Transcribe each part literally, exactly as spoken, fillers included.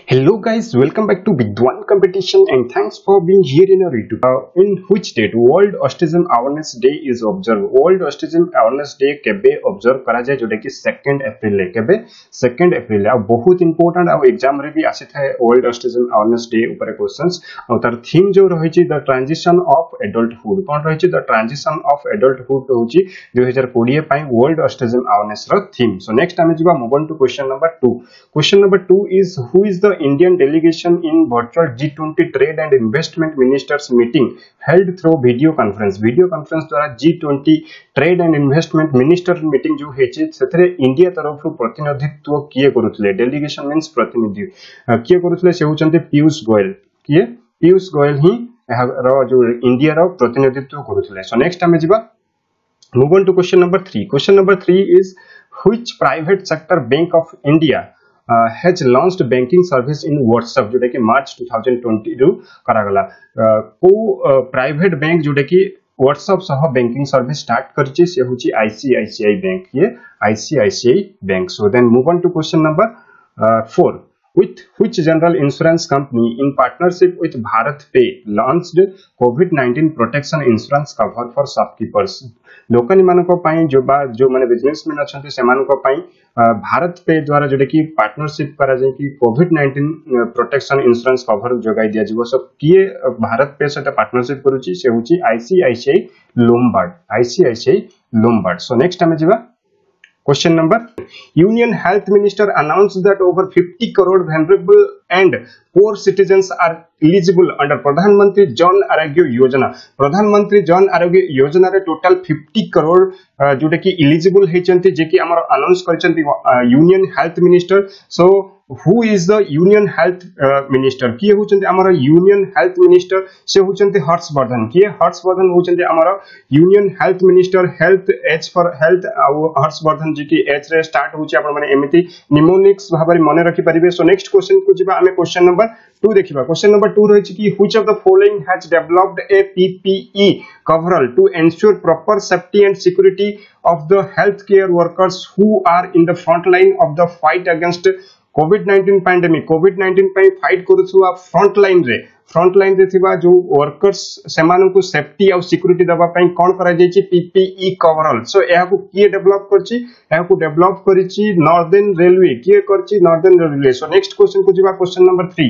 Hello guys, welcome back to VIDWAN competition and thanks for being here in our YouTube. Uh, in which date World Autism Awareness Day is observed? World Autism Awareness Day केबे observe करा जाए जोटा कि second April ले केबे second April ले आ बहुत important आ exam रे भी आसी थाए World Autism Awareness Day ऊपर क्वेश्चंस और तार थीम जो रही छि द ट्रांजिशन ऑफ एडल्टहुड कोन रही छि द ट्रांजिशन ऑफ एडल्टहुड होछि दो हज़ार बीस पई वर्ल्ड ऑटिज्म अवेयरनेस रो थीम. सो नेक्स्ट आमे जिबा move on to question number two. Question number two is who is the Indian delegation in virtual G twenty trade and investment ministers meeting held through video conference. Video conference द्वारा G twenty trade and investment minister meeting जो हेछि सेथरे India तरफ रो प्रतिनिधित्व किए करूथले. Delegation means प्रतिनिधि किए करूथले से होचंते पीयूष गोयल. किए पीयूष गोयल ही रो जो इंडिया रो प्रतिनिधित्व करूथले. सो नेक्स्ट हमें जिबा move on to question number three. Question number three is which private sector bank of India Uh, has launched banking service in WhatsApp जोटा कि मार्च twenty twenty रू करागला. uh, को प्राइवेट uh, बैंक जोटा कि WhatsApp सह बैंकिंग सर्विस स्टार्ट करछि से होछि I C I C I bank. ये I C I C I bank. So then move on to question number four. With which general insurance company in partnership with Bharat Pay launched COVID nineteen protection insurance cover for shopkeepers? लोकनि मानको पई जो बा जो माने businessman अछंती से मानको पई भारत पे द्वारा जोडे की पार्टनरशिप करा जाय कि COVID nineteen protection insurance cover जोगाई दिया जीवो. सब किए भारत पे सेटा पार्टनरशिप करूची से होची I C I C I Lombard. I C I C I Lombard. So next हमें जीवा question number. Union Health Minister announced that over fifty crore vulnerable and poor citizens are eligible under प्रधानमंत्री जन आरोग्य योजना. प्रधानमंत्री जन आरोग्य योजना रे total fifty crore जोटा कि eligible हेचंती जे कि हमर अनाउंस करचंती union health minister. So who is the union health uh, minister? किए होचंती हमर यूनियन हेल्थ मिनिस्टर से होचंती हर्षवर्धन. किए हर्षवर्धन होचंती हमर union health minister. Health H for health Harsh Vardhan ji की एच रे स्टार्ट होची आपण माने एमिति निमोनिक्स भाबरे मने रखि परिबे. सो नेक्स्ट क्वेश्चन को जिबा हमें क्वेश्चन नंबर टू देखिबा. क्वेश्चन नंबर टू रहिछि कि which of the following has developed a P P E coverall to ensure proper safety and security of the healthcare workers who are in the front line of the fight against COVID nineteen pandemic. COVID nineteen पई fight करूथुवा front line रे front line रे थिबा जो workers सेमानन को safety और security दबा पई कोन करा जायछि पीपीई कवरऑल. सो एहा को किए डेवलप करछि? एहा को डेवलप करिछि नॉर्दर्न रेलवे. किए करछि? Northern railway. So next question को जिबा question number three.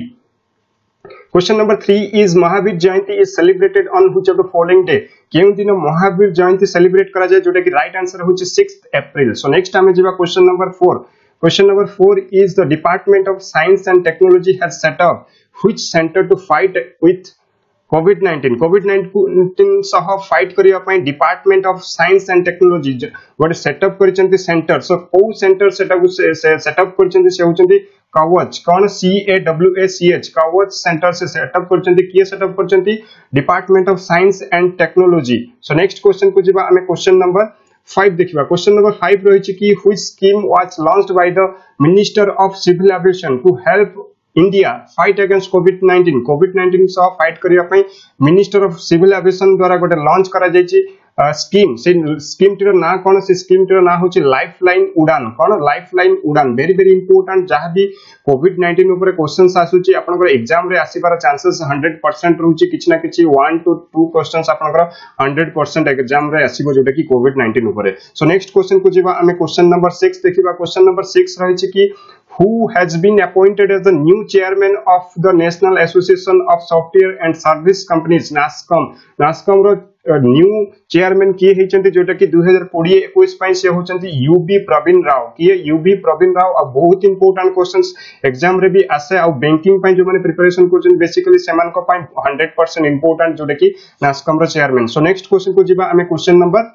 Question number three is Mahavir Jayanti is celebrated on which of the following day? केउ दिन महावीर जयंती सेलिब्रेट करा जाय जोटा कि राइट आंसर होछि सिक्स्थ अप्रैल. सो नेक्स्ट हमें जिबा question number four. Question number four is the Department of Science and Technology has set up which center to fight with COVID nineteen? COVID nineteen सह fight करिया पई Department of Science and Technology गोटे setup करिसंती centre. So को centre setup setup करिसंती से होचंती कवच. कोन C A W A C H Kavach centre से सेटअप करिसंती. किए सेटअप करिसंती? Department of Science and Technology. So next question को जिबा हमें क्वेश्चन नंबर फाइव देखिबा. क्वेश्चन नंबर फाइव रहिछि कि which scheme was launched by the minister of civil aviation to help India fight against COVID nineteen? COVID nineteen सह fight करिया पई minister of civil aviation द्वारा गोटे लॉन्च करा जायछि scheme. से स्कीम टिर ना कोन? से स्कीम टिर ना होछि लाइफलाइन उड़ान. कोन? Lifeline Udan. Very very important. जहां भी कोविड नाइंटीन ऊपर क्वेश्चंस आसुछि आपनकर एग्जाम रे आसीबार चांसेस हंड्रेड परसेंट रहउछि. किछ ना किछ वन टू टू क्वेश्चंस आपनकर हंड्रेड परसेंट एग्जाम रे आसीबो जोटा कि कोविड नाइंटीन ऊपर. सो नेक्स्ट क्वेश्चन को जिबा हमें क्वेश्चन नंबर सिक्स देखिबा. क्वेश्चन नंबर सिक्स रहिछि कि who has been appointed as the new chairman of the National Association of Software and Service Companies NASSCOM? NASSCOM रो न्यू चेयरमैन किए हेचंती जोटा कि दो हज़ार बीस इक्कीस पई से होचंती यूबी प्रवीण राव. किए यूबी प्रवीण राव. आ बहुत इंपोर्टेंट क्वेश्चंस एग्जाम रे भी आसे. आ बैंकिंग पई जो माने प्रिपरेशन करछन बेसिकली सेमान को पई हंड्रेड परसेंट इंपोर्टेंट जोटा कि नास्कॉम रो चेयरमैन. सो नेक्स्ट क्वेश्चन को जिबा हमें क्वेश्चन नंबर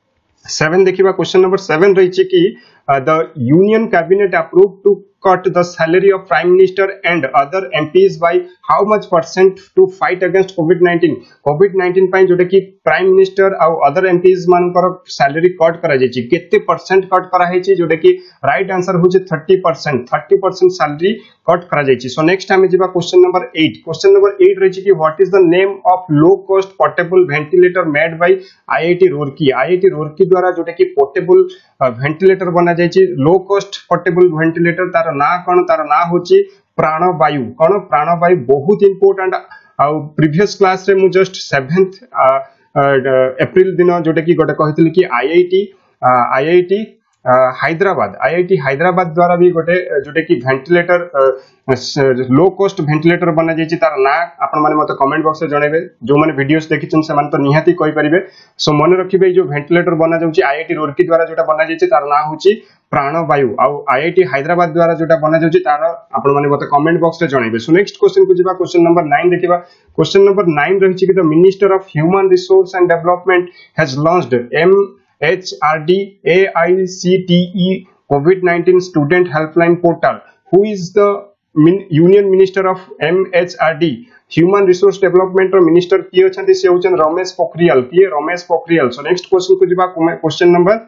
सेवन देखिबा. क्वेश्चन नंबर सेवन रहिछि कि the union cabinet approved to cut the salary of prime minister and other M Ps by how much percent to fight against COVID nineteen? COVID nineteen पई जोटा कि prime minister आ other M Ps मानकर salary cut करा जायछि. केते percent cut करा हेछि? जोटा कि राइट आंसर होछि thirty percent. Thirty percent salary cut करा जायछि. सो नेक्स्ट हमें जिबा question number eight. Question number eight रहिछि कि what is the name of low cost portable ventilator made by I I T Roorkee? I I T Roorkee द्वारा जोटा कि portable ventilator बना जायछि लो कॉस्ट पोर्टेबल वेंटिलेटर. तार ना कोन? तार ना होछि प्राणवायु कौन प्राणवायु बहुत इंपोर्टेंट आ प्रीवियस क्लास रे मु जस्ट सेवेंथ एप्रिल दिन जोटा कि गोटे कहितली कि IIT IIT Hyderabad IIT Hyderabad द्वारा भी गोटे जोटे कि वेंटिलेटर लो कॉस्ट वेंटिलेटर बना जायछि तार ना आपण माने मते कमेंट बॉक्स रे जणेबे जो माने वीडियोस देखिछन से माने तो निहाती कहि परिबे सो मन रखिबे जो वेंटिलेटर बना जाउछि आईआईटी रुड़की द्वारा जोटा बना जायछि तार ना होछि प्राणवायु आ आईआईटी हैदराबाद द्वारा जोटा बना जाउछि तार आपण माने मते कमेंट बॉक्स रे जणेबे सो नेक्स्ट क्वेश्चन को जिबा क्वेश्चन नंबर नाइन देखिबा क्वेश्चन नंबर नाइन रहिछि कि the minister of human resource and development has launched M H R D A I C T E COVID nineteen Student Helpline Portal. Who is the min Union Minister of M H R D? Human Resource Development or Minister किए अछंती से होचन रमेश पोखरियाल किए Ramesh Pokhriyal so next question को जिबा question number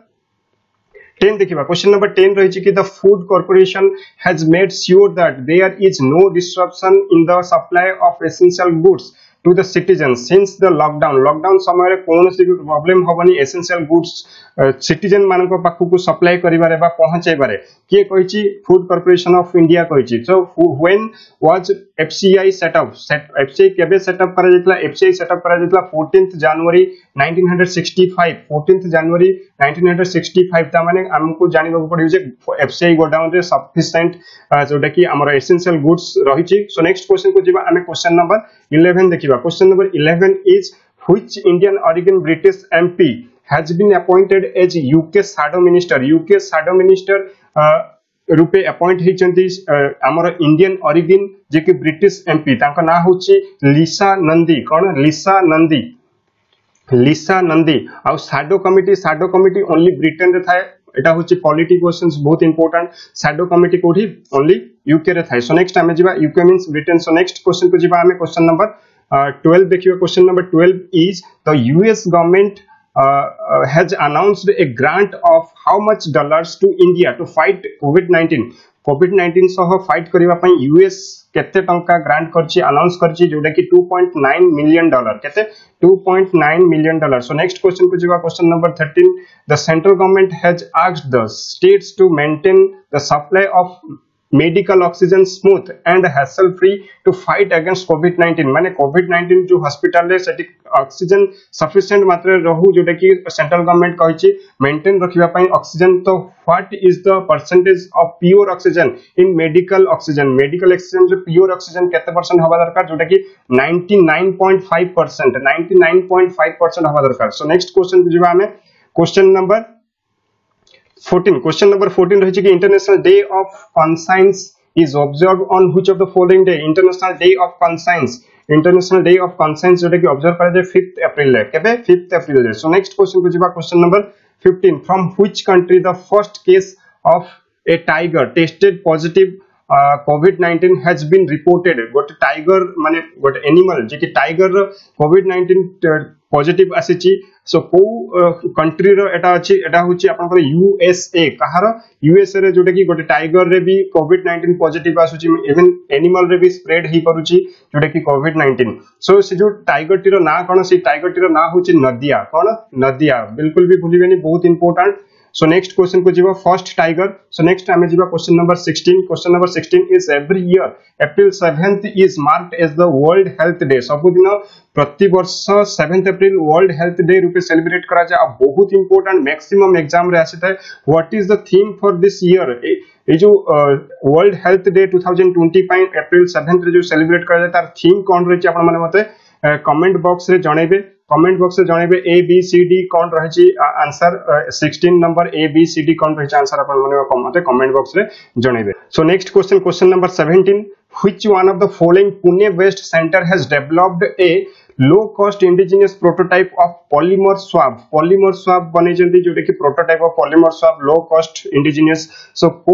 ten देखिबा question number ten रहिछि कि the food corporation has made sure that there is no disruption in the supply of essential goods to the citizens since the lockdown lockdown समय कौन सी problem होबनी essential goods citizen मानको पाखु को supply करिबारे बा पहुंचाई बारे के कहिछि फूड कॉर्पोरेशन ऑफ इंडिया कहिछि so when was FCI setup FCI केबे सेटअप करा जैतला एफसीआई सेटअप करा जैतला fourteenth January nineteen sixty five fourteenth January nineteen sixty five ता माने हमको जानि बाबू पड़ियो जे एफसीआई गोडाउन रे सफिशिएंट जोटा कि हमर एसेंशियल गुड्स रहिछि सो नेक्स्ट क्वेश्चन को जिबा हमें क्वेश्चन नंबर इलेवन देखिबा question number eleven is which Indian origin British M P has been appointed as U K shadow minister U K shadow minister रूपे अपॉइंट हेचंती हमर इंडियन ओरिजिन जे कि British MP तांका ना होची लिसा नंदी कोन Lisa Nandy Lisa Nandy आ shadow committee shadow committee only Britain रे थाए एटा होची पॉलिटी क्वेश्चंस बहुत इंपोर्टेंट शैडो कमिटी कोठी ओनली यूके रे थाए सो नेक्स्ट हमें जिबा UK means Britain so next question को जिबा हमें क्वेश्चन नंबर twelve देखियो क्वेश्चन number twelve is the U S government uh, uh, has announced a grant of how much dollars to India to fight COVID nineteen COVID nineteen सह fight करिवा पई US केते टंका ग्रांट करछि announce करछि जोटा कि two point nine million dollar केते two point nine million dollar so next question को जिवा question number thirteen the central government has asked the states to maintain the supply of medical oxygen smooth and hassle free to fight against COVID nineteen माने COVID nineteen जो hospital रे सेटिक oxygen sufficient मात्रा रहू जोटा कि central government कहिछि maintain रखिबा पई ऑक्सीजन तो what is the percentage of pure oxygen in medical oxygen medical oxygen जो प्योर ऑक्सीजन केते परसेंट होबा दरकार जोटा कि ninety-nine point five percent ninety-nine point five percent होबा दरकार सो नेक्स्ट क्वेश्चन जिबा हमें question number fourteen question number fourteen रहिछि कि international day of conscience is observe on which of the following day international day of conscience international day of conscience जोटा कि observe करा जाय fifth अप्रैल रे केबे fifth अप्रैल रे सो नेक्स्ट क्वेश्चन को जिबा question number fifteen from which country the first case of a tiger tested positive COVID nineteen has been reported गोटे टाइगर माने गोटे एनिमल जे कि टाइगर COVID nineteen पॉजिटिव आसीची सो को कंट्री रो एटा अछि एटा होची आपनकर यूएसए कहार यूएसए रे जोटा कि गोटे टाइगर रे भी COVID nineteen पॉजिटिव आसुची इवन एनिमल रे भी स्प्रेड ही परुची जोटा कि COVID nineteen सो से जो टाइगर टी रो ना कोन से टाइगर टी रो ना होची नदिया कोन नदिया बिल्कुल भी भूलिबेनी बहुत इंपोर्टेंट सो नेक्स्ट क्वेश्चन को जीवा फर्स्ट टाइगर सो नेक्स्ट हमें जीवा question number sixteen question number sixteen is every year April seventh is marked as the world health day सब दिन प्रति वर्ष seventh April world health day रूपे सेलिब्रेट करा जाय आ बहुत इंपोर्टेंट मैक्सिमम एग्जाम रे आसीता what is the theme for this year ए जो world health day twenty twenty पई अप्रैल seventh रे जो सेलिब्रेट करा जाय तार थीम कोन रही आपण माने मते कमेंट बॉक्स रे जणेबे कमेंट बॉक्स रे जणेबे ए बी सी डी कोन रहिछि आंसर sixteen नंबर ए बी सी डी कोन रहिछि आंसर आपण माने मते कमेंट बॉक्स रे जणेबे so next question question number seventeen which one of the following Pune based center has developed a low cost indigenous prototype of polymer swab polymer swab बने जंती जोटे कि prototype of polymer swab low cost indigenous so को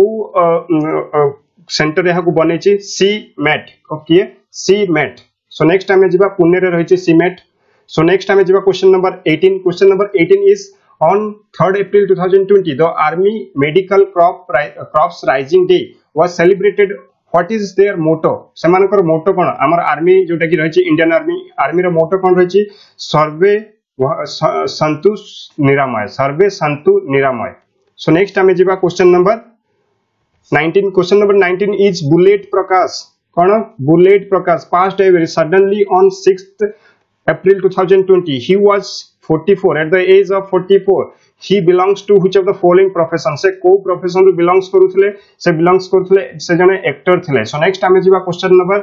centre यहा को बने छि C MET okay C MET so next हमें जिबा पुणे रे रहिछि सी मेट सो नेक्स्ट हमें जिबा question number eighteen question number eighteen is on third April twenty twenty the army medical crop crops rising day was celebrated what is their motto सेमानकर motto कोन हमर army जोटा कि रहिछि इंडियन आर्मी आर्मी रो motto कोन रहिछि सर्वे संतु निरामय सर्वे संतु निरामय सो नेक्स्ट हमें जिबा question number nineteen question number nineteen is Bullet Prakash. कौन Bullet Prakash passed away suddenly on sixth April twenty twenty. He was forty-four at the age of forty-four. He belongs to which of the following profession? से को profession रू belongs करूथले से belongs करूथले से जने actor थिले. So next आमे जिबा question number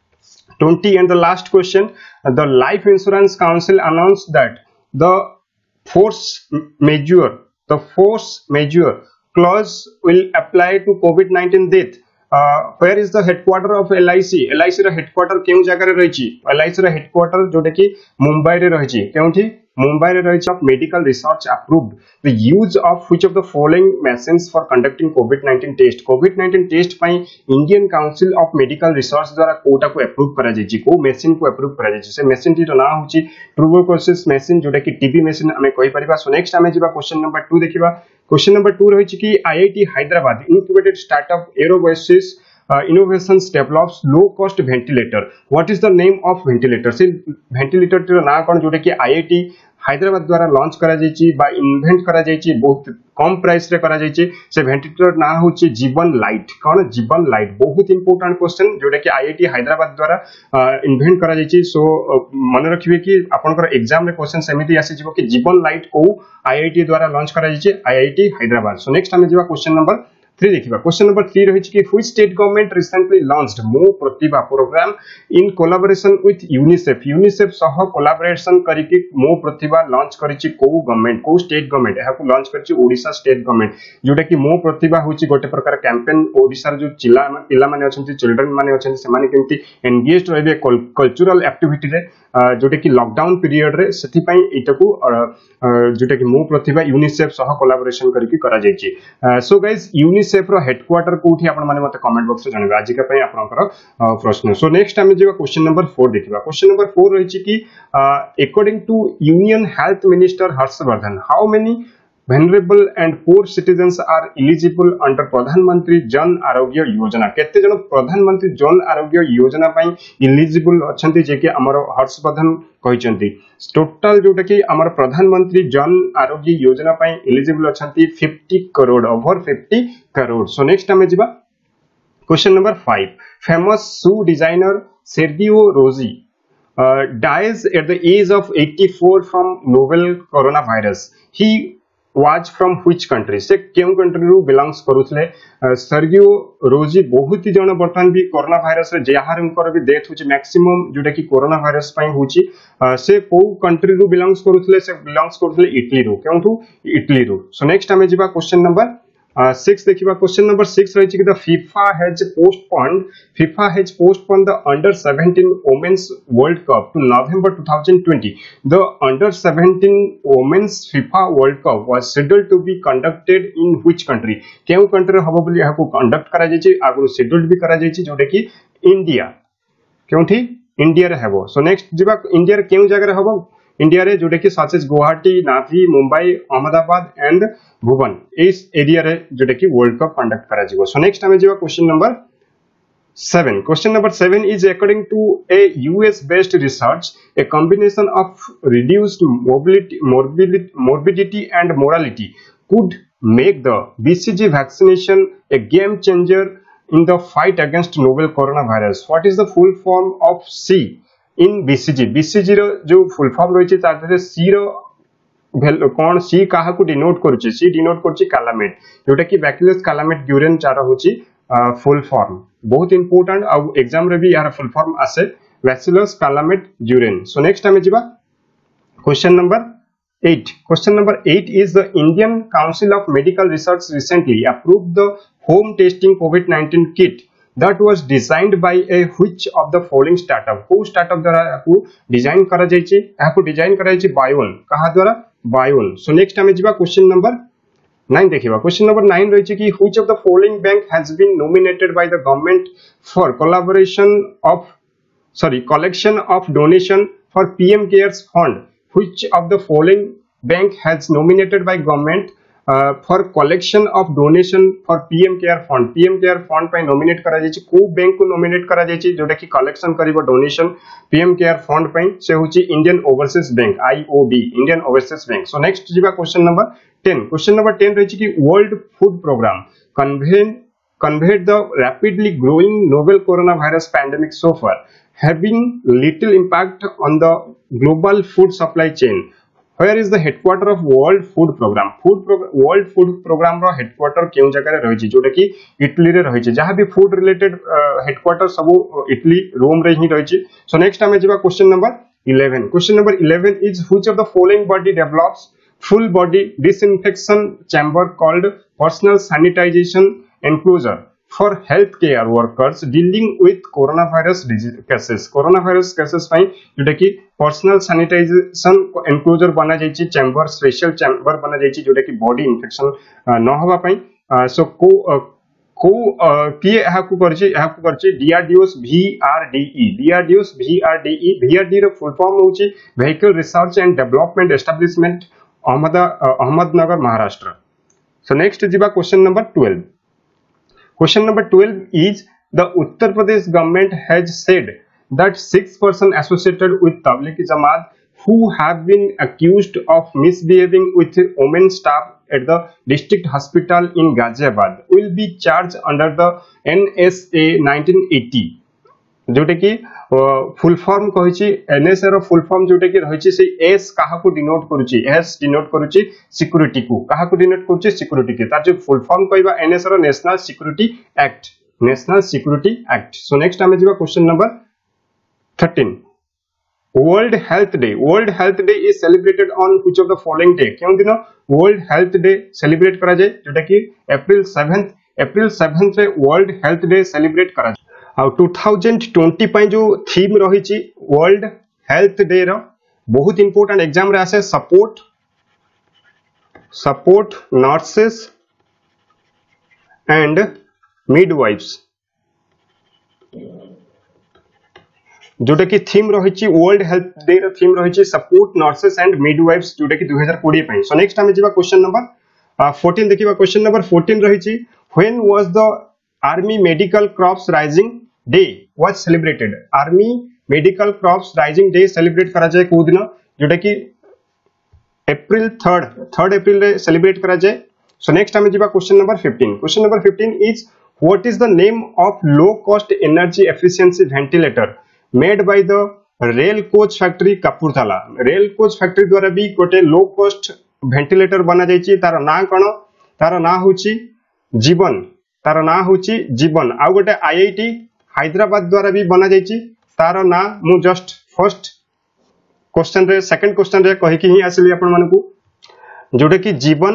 twenty and the last question. The Life Insurance Council announced that the force majeure the force majeure clause will apply to COVID nineteen death. Uh, where is the headquarter of L I C? L I C रा headquarter केउ जगह रे रहिची? L I C रा headquarter Jote की मुंबई रे रहिची. केउठी? मुंबई रे रहिची. Of medical research approved the use of which of the following machines for conducting COVID nineteen test? COVID nineteen test ପାଇଁ Indian Council of Medical Research द्वारा कोटा को approve करा जायची. को machine को approve करा जायची. से machine टी ना होची tuberculosis machine जोटा की टीबी machine हमें कहि परिबा. So next हमें जिबा question number two देखिबा. Question number two रहिची कि I I T Hyderabad incubated startup Aerobasis uh, Innovations develops low cost ventilator. What is the name of ventilator? से ventilator टीर ना कौन जोटे कि I I T हैदराबाद द्वारा launch करा जायची बा इन्वेंट करा जायची बहुत कम प्राइस रे करा जायची. से वेंटिलेटर ना होची जीवन लाइट. कौन जीवन लाइट बहुत इंपोर्टेंट क्वेश्चन जोटा कि I I T हैदराबाद द्वारा इन्वेंट करा जायची. सो मन रखिबे कि आपनकर एग्जाम रे क्वेश्चन सेमिति आसी जिवो कि जीवन लाइट को I I T द्वारा लॉन्च करा जायची I I T Hyderabad. So next हम जिवा क्वेश्चन नंबर three देखिबा. क्वेश्चन नंबर three रहिछि कि which state government recently launched Mo Pratibha program in collaboration with UNICEF. UNICEF सह कोलैबोरेशन करिकि Mo Pratibha लॉन्च करिछि को गवर्नमेंट को स्टेट गवर्नमेंट एहा को लॉन्च करिछि ओडिसा स्टेट गवर्नमेंट जोटा कि Mo Pratibha होछि गोटे प्रकार कैंपेन ओडिसा जो चिला पिला माने अछंती चिल्ड्रन माने अछंती से माने केमति एंगेज्ड रहबे कल्चरल एक्टिविटी रे जोटा कि लॉकडाउन पीरियड रे सेति पई एटाकू जोटा कि Mo Pratibha यूनिसेफ सह कोलैबोरेशन करिकि करा जायछि. सो गाइस यूनिसेफ रो हेडक्वार्टर कोठी आपण माने मते कमेंट बॉक्स रे जणाबे आज का पई आपनकर प्रश्न. सो नेक्स्ट हम जेबा क्वेश्चन नंबर four देखिबा. क्वेश्चन नंबर four रहिछि कि according to union health minister Harsh Vardhan how many vulnerable and poor citizens are eligible under प्रधानमंत्री जन आरोग्य योजना. केते जन प्रधानमंत्री जन आरोग्य योजना पई eligible अछंती जे कि हमर हर्षवर्धन कहिसंती. टोटल जोटा कि हमर प्रधानमंत्री जन आरोग्य योजना पई eligible अछंती fifty crore over fifty crore. So next हमें जिबा question number five. Famous shoe designer Sergio Rossi uh, dies at the age of eighty-four from novel coronavirus. He was from which country? से केउ कंट्री रू बिलोंग्स करूथले. सर्गियो रोजी बहुत ही जण बर्तमान भी कोरोना वायरस रे जहार उनकर भी डेथ होची मैक्सिमम जोटा कि कोरोना वायरस पई होची. से को कंट्री रू बिलोंग्स करूथले से बिलोंग्स करूथले इटली रू. केउठू इटली रू. सो नेक्स्ट हमें जिबा क्वेश्चन नंबर Uh, six देखिबा. क्वेश्चन नंबर six रहिछि कि the FIFA has postponed FIFA has postponed the under seventeen women's world cup to November twenty twenty. The under seventeen women's FIFA world cup was scheduled to be conducted in which country? केउ country हबो बोली याको conduct करा जायछि आगु scheduled भी करा जायछि जोटा कि इंडिया. केउठी इंडिया रे हबो. सो नेक्स्ट जिबा इंडिया रे केउ जगह रे हबो इंडिया रे जोटा कि सचेज गुवाहाटी नाभी Mumbai Ahmedabad and Bhubaneswar area रे जोटा कि वर्ल्ड कप कंडक्ट करा जिवो. सो नेक्स्ट हमें जिवो question number seven. Question number seven is according to a U S based research a combination of reduced mobility morbidity, morbidity and mortality could make the B C G vaccination a game changer in the fight against novel coronavirus. What is the full form of C in B C G? B C G रो जो full form रहिछि ताते C रो कौन C काहा को denote करूछि? C denote करूछि कैलामेट जोटा कि बैक्टीरियस कैलामेट ग्यूरेन चार होछि फुल फॉर्म. बहुत इंपोर्टेंट आ एग्जाम रे भी यार फुल फॉर्म आसे बैक्टीरियस कैलामेट ग्यूरेन. सो नेक्स्ट हमें जिबा question number eight. Question number eight is the Indian Council of Medical Research recently approved the home testing COVID nineteen kit that was designed by a which of the following startup? को startup द्वारा आपको design करा जायछि आपको design करा जायछि बायोन कहा द्वारा बायोन. सो next हमें जिबा क्वेश्चन नंबर nine देखिबा. क्वेश्चन नंबर nine रहिछि कि which of the following bank has been nominated by the government for collaboration of sorry collection of donation for P M Cares fund? Which of the following bank has nominated by government uh, for collection of donation for P M Care fund? P M Care fund पे nominate करा जायछि को bank को nominate करा जायछि जोटा कि collection करिवो donation P M Care fund पे से होछि Indian Overseas Bank I O B Indian Overseas Bank. So next जिबा question number ten. Question number ten रहिछि कि World Food Program convene conveyed the rapidly growing novel coronavirus pandemic so far, having little impact on the global food supply chain. Where is the headquarter of World Food Program? Food Pro World Food Program row headquarter केउ जगह रे रहिछि जोटा कि Italy रे रहिछि जहां भी food related uh, headquarter सब इटली रोम रे ही रहिछि. So next हमें जिबा question number eleven. Question number eleven is which of the following body develops full body disinfection chamber called personal sanitization enclosure for healthcare workers dealing with coronavirus cases. Coronavirus cases ପାଇଁ जोटा कि personal sanitization enclosure बना जाइछि chamber special chamber बना जाइछि जोटा कि body infection न होबा ପାଇଁ. So को को किए एहाकू करछि एहाकू करछि D R D O V R D E D R D O V R D E V R D रो फुल फॉर्म होछि Vehicle Research and Development Establishment Ahmed Ahmednagar Maharashtra. So next जिबा question number twelve. Question number twelve is the Uttar Pradesh government has said that six persons associated with Tabligh Jamaat who have been accused of misbehaving with women staff at the district hospital in Ghaziabad will be charged under the N S A nineteen eighty. जोटे कि full form कहिछि N S A रो full form जोटे कि रहिछि से S काहा को डिनोट करूछि S डिनोट करूछि सिक्युरिटी को काहा को डिनोट करूछि सिक्युरिटी के तार जो फुल फॉर्म कहबा N S A रो national security act national security act. So next हमें जिबा question number thirteen. World health day world health day is celebrated on which of the following day. केउ दिन world health day celebrate करा जाय जोटा कि April seventh April seventh रे world health day celebrate करा जाय. आ twenty twenty पई जो थीम रहिछि वर्ल्ड हेल्थ डे रो बहुत इंपोर्टेंट एग्जाम रे आसे support support nurses and midwives जोटा कि थीम रहिछि वर्ल्ड हेल्थ डे रो थीम रहिछि सपोर्ट नर्सेस एंड मिडवाइफ्स जोटा कि twenty twenty पई. सो नेक्स्ट हमें जिबा क्वेश्चन नंबर fourteen देखिबा. क्वेश्चन नंबर fourteen रहिछि when was the army medical crops rising day was celebrated. Army medical crops rising day celebrate करा जाय को दिन जोटा कि अप्रैल third third अप्रैल रे सेलिब्रेट करा जाय. सो नेक्स्ट हमें जिबा question number fifteen. Question number fifteen is what is the name of low cost energy efficiency ventilator made by the rail coach factory Kapurthala. Rail coach factory द्वारा भी गोटे लो कॉस्ट वेंटिलेटर बना जायछि तार ना कोन तार ना होछि जीवन तार ना होछि जीवन. आ गोटे I I T हैदराबाद द्वारा भी बना जायछि तार ना मु जस्ट फर्स्ट क्वेश्चन रे सेकंड क्वेश्चन रे कहि कि ही आसली आपण मानकू जोटे कि जीवन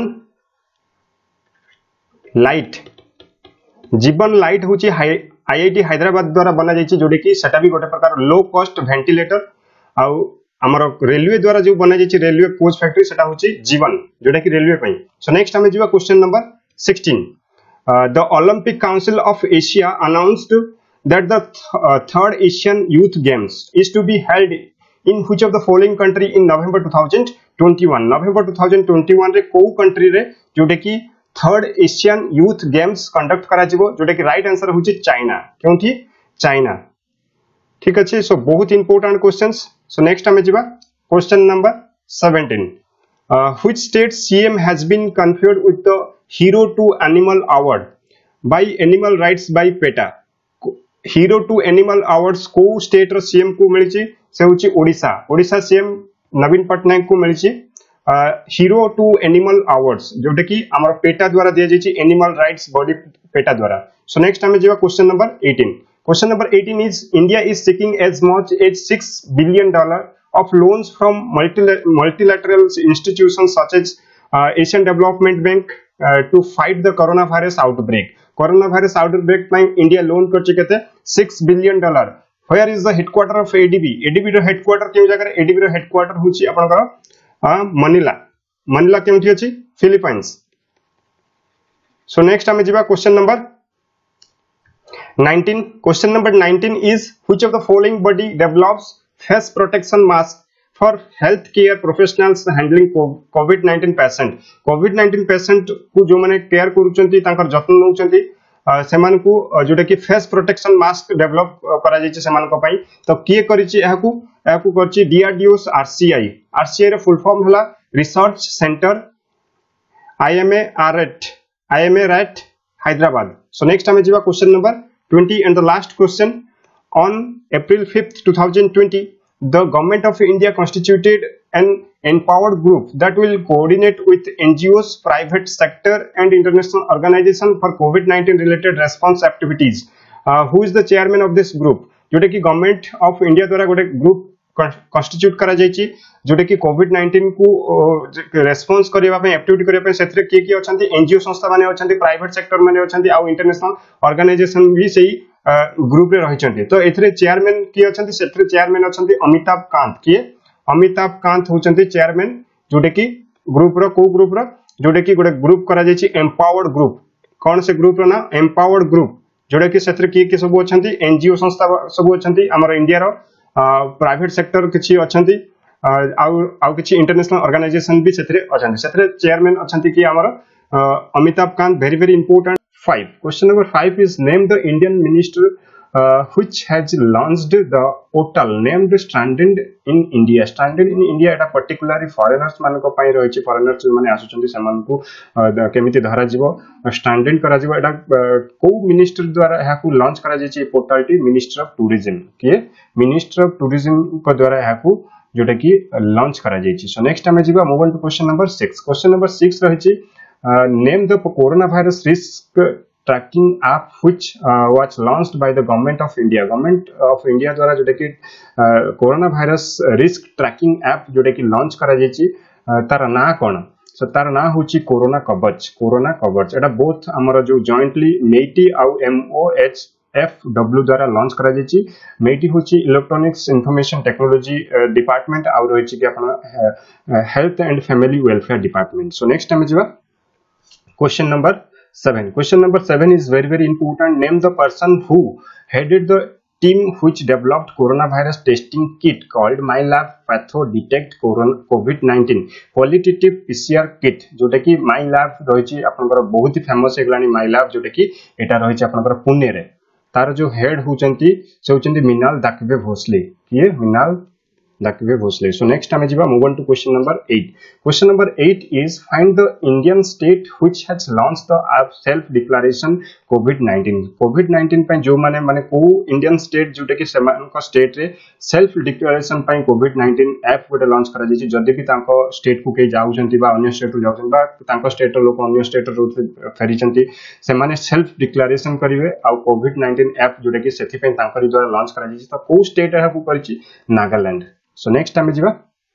लाइट जीवन लाइट होछि I I T हैदराबाद द्वारा बना जायछि जोटे कि सेटा भी गोटे प्रकार लो कॉस्ट वेंटिलेटर. आ हमर रेलवे द्वारा जो बना जायछि रेलवे कोच फैक्ट्री सेटा होछि जीवन जोटा कि रेलवे पई. सो नेक्स्ट हमें जिबा question number sixteen. Uh, the Olympic Council of Asia announced that the th uh, third Asian Youth Games is to be held in which of the following country in November twenty twenty-one. November twenty twenty-one रे को country रे जोटे कि third Asian youth games conduct करा जिवो जोटे कि right answer होछि चाइना. क्योंकि चाइना. ठीक अछि. सो बहुत इंपोर्टेंट क्वेश्चंस. सो नेक्स्ट हमें जिबा question number seventeen. Uh, which state C M has been conferred with the Hero to Animal Award by Animal Rights by PETA? Hero to Animal Awards को state रो C M को मिलिछि से होछि Odisha. Odisha C M Naveen Patnaik को मिलिछि hero to animal awards जोटा कि हमर पेटा द्वारा दिया जाइछि एनिमल राइट्स बॉडी पेटा द्वारा. सो नेक्स्ट हमें जेबा question number eighteen. Question number eighteen is India is seeking as much as six billion dollars of loans from multilateral institutions such as uh, Asian Development Bank uh, to fight the coronavirus outbreak. Coronavirus outbreak में India loan करछि केते six billion dollars. Where is the headquarter of A D B? A D B row headquarter केउ जगह A D B row headquarter होछि आपनकर Manila. Manila केउठी अछि Philippines. सो next हमें जिबा question number nineteen. Question number nineteen is which of the following body develops face protection mask for healthcare professionals handling COVID nineteen patient. COVID nineteen patient को जो माने care करूचंती तांकर जत्न नउचंती सेमान को जोटा कि फेस प्रोटेक्शन मास्क डेवलप करा जायछि सेमान को पई. तो किए करिछि एहाकू एहाकू करछि D R D O R C I. R C I रे फुल फॉर्म हला research centre I M A R A T I M A R A T Hyderabad. So next आमे जिबा question number twenty and the last question on April fifth twenty twenty the government of India constituted an empowered group that will coordinate with N G Os, private sector and international organization for COVID nineteen related response activities. Uh, who is the chairman of this group? जोटा कि government of India द्वारा गोटे group constitute करा जायछि जोटा कि COVID nineteen को response करबा पे एक्टिविटी करबा पे सेथरे के के अछंती एनजीओ संस्था माने अछंती प्राइवेट सेक्टर माने अछंती आ इंटरनेशनल ऑर्गेनाइजेशन भी सही ग्रुप रे रहिचंती तो एथरे चेयरमैन की अछंती सेथरे चेयरमैन अछंती अमिताभ कांत किए अमिताभ कांत होचंती चेयरमैन जोटा कि ग्रुप रो को ग्रुप रो जोटा कि गोटे ग्रुप करा जायछि एम्पावर्ड ग्रुप कोन से ग्रुप रो ना एम्पावर्ड ग्रुप जोटा कि सेथरे के के सब अछंती एनजीओ संस्था सब अछंती हमर इंडिया रो प्राइवेट सेक्टर किछि अछंती आउ आउ किछि इंटरनेशनल ऑर्गेनाइजेशन भी सेथरे अछंती सेथरे चेयरमैन अछंती कि हमर Amitabh Kant very very important five. Question number five is name the Indian minister uh, which has launched the portal named Stranded in India. Stranded in India Etah particularly foreigners मान को पाई रही foreigners माने आसुचंती समान को केमिति धरा जीवो स्टैंडर्ड करा जीवो एटा को मिनिस्टर द्वारा एहा को लॉन्च करा जेछि पोर्टल टी मिनिस्टर ऑफ टूरिज्म के मिनिस्टर ऑफ टूरिज्म को द्वारा एहा को जोटा कि लॉन्च करा जेछि सो नेक्स्ट टाइम जीवा move on to question number six. Question number six रहिछि Uh, name the coronavirus risk tracking app which uh, was launched by the government of India. Government of India द्वारा जोटा कि corona virus risk tracking app जोटा कि launch करा जेछि तार ना कोन सो तार ना होछि कोरोना कवच कोरोना कवच एटा बोथ हमर जो जॉइंटली मेटी आउ एमओएचएफडब्ल्यू द्वारा लॉन्च करा जेछि मेटी होछि इलेक्ट्रॉनिक्स इंफॉर्मेशन टेक्नोलॉजी डिपार्टमेंट आउ रहिछि कि अपन health and family welfare department so next time जिवा Question number seven. Question number seven is very very important. Name the person who headed the team which developed coronavirus testing kit called MyLab Patho Detect COVID nineteen qualitative P C R kit जोटा कि MyLab रही आपनकर बहुत ही famous हेगलानी MyLab जोटा कि एटा रही आपनकर पुणे रे तार जो हेड होचंती से होचंती मिनाल दाकवे भोसले किए Minal Dakhve Bhosale so next time जिबा move on to question number eight. Question number eight is find the Indian state which has launched the app self declaration COVID nineteen. COVID nineteen पे जो माने माने को इंडियन स्टेट जोटा कि सेमान को स्टेट रे सेल्फ डिक्लेरेशन पे COVID nineteen ऐप गोटे लॉन्च करा जेछि जदि भी तांको स्टेट को के जाउछंती बा अन्य स्टेट रो जाउछन बा तांको स्टेट रो लोक अन्य स्टेट रो फेरिचंती से माने सेल्फ डिक्लेरेशन करिवे आ COVID nineteen ऐप जोटा कि सेथि पे तांकरी द्वारा लॉन्च करा जेछि त को स्टेट है को करछि Nagaland So next time jiba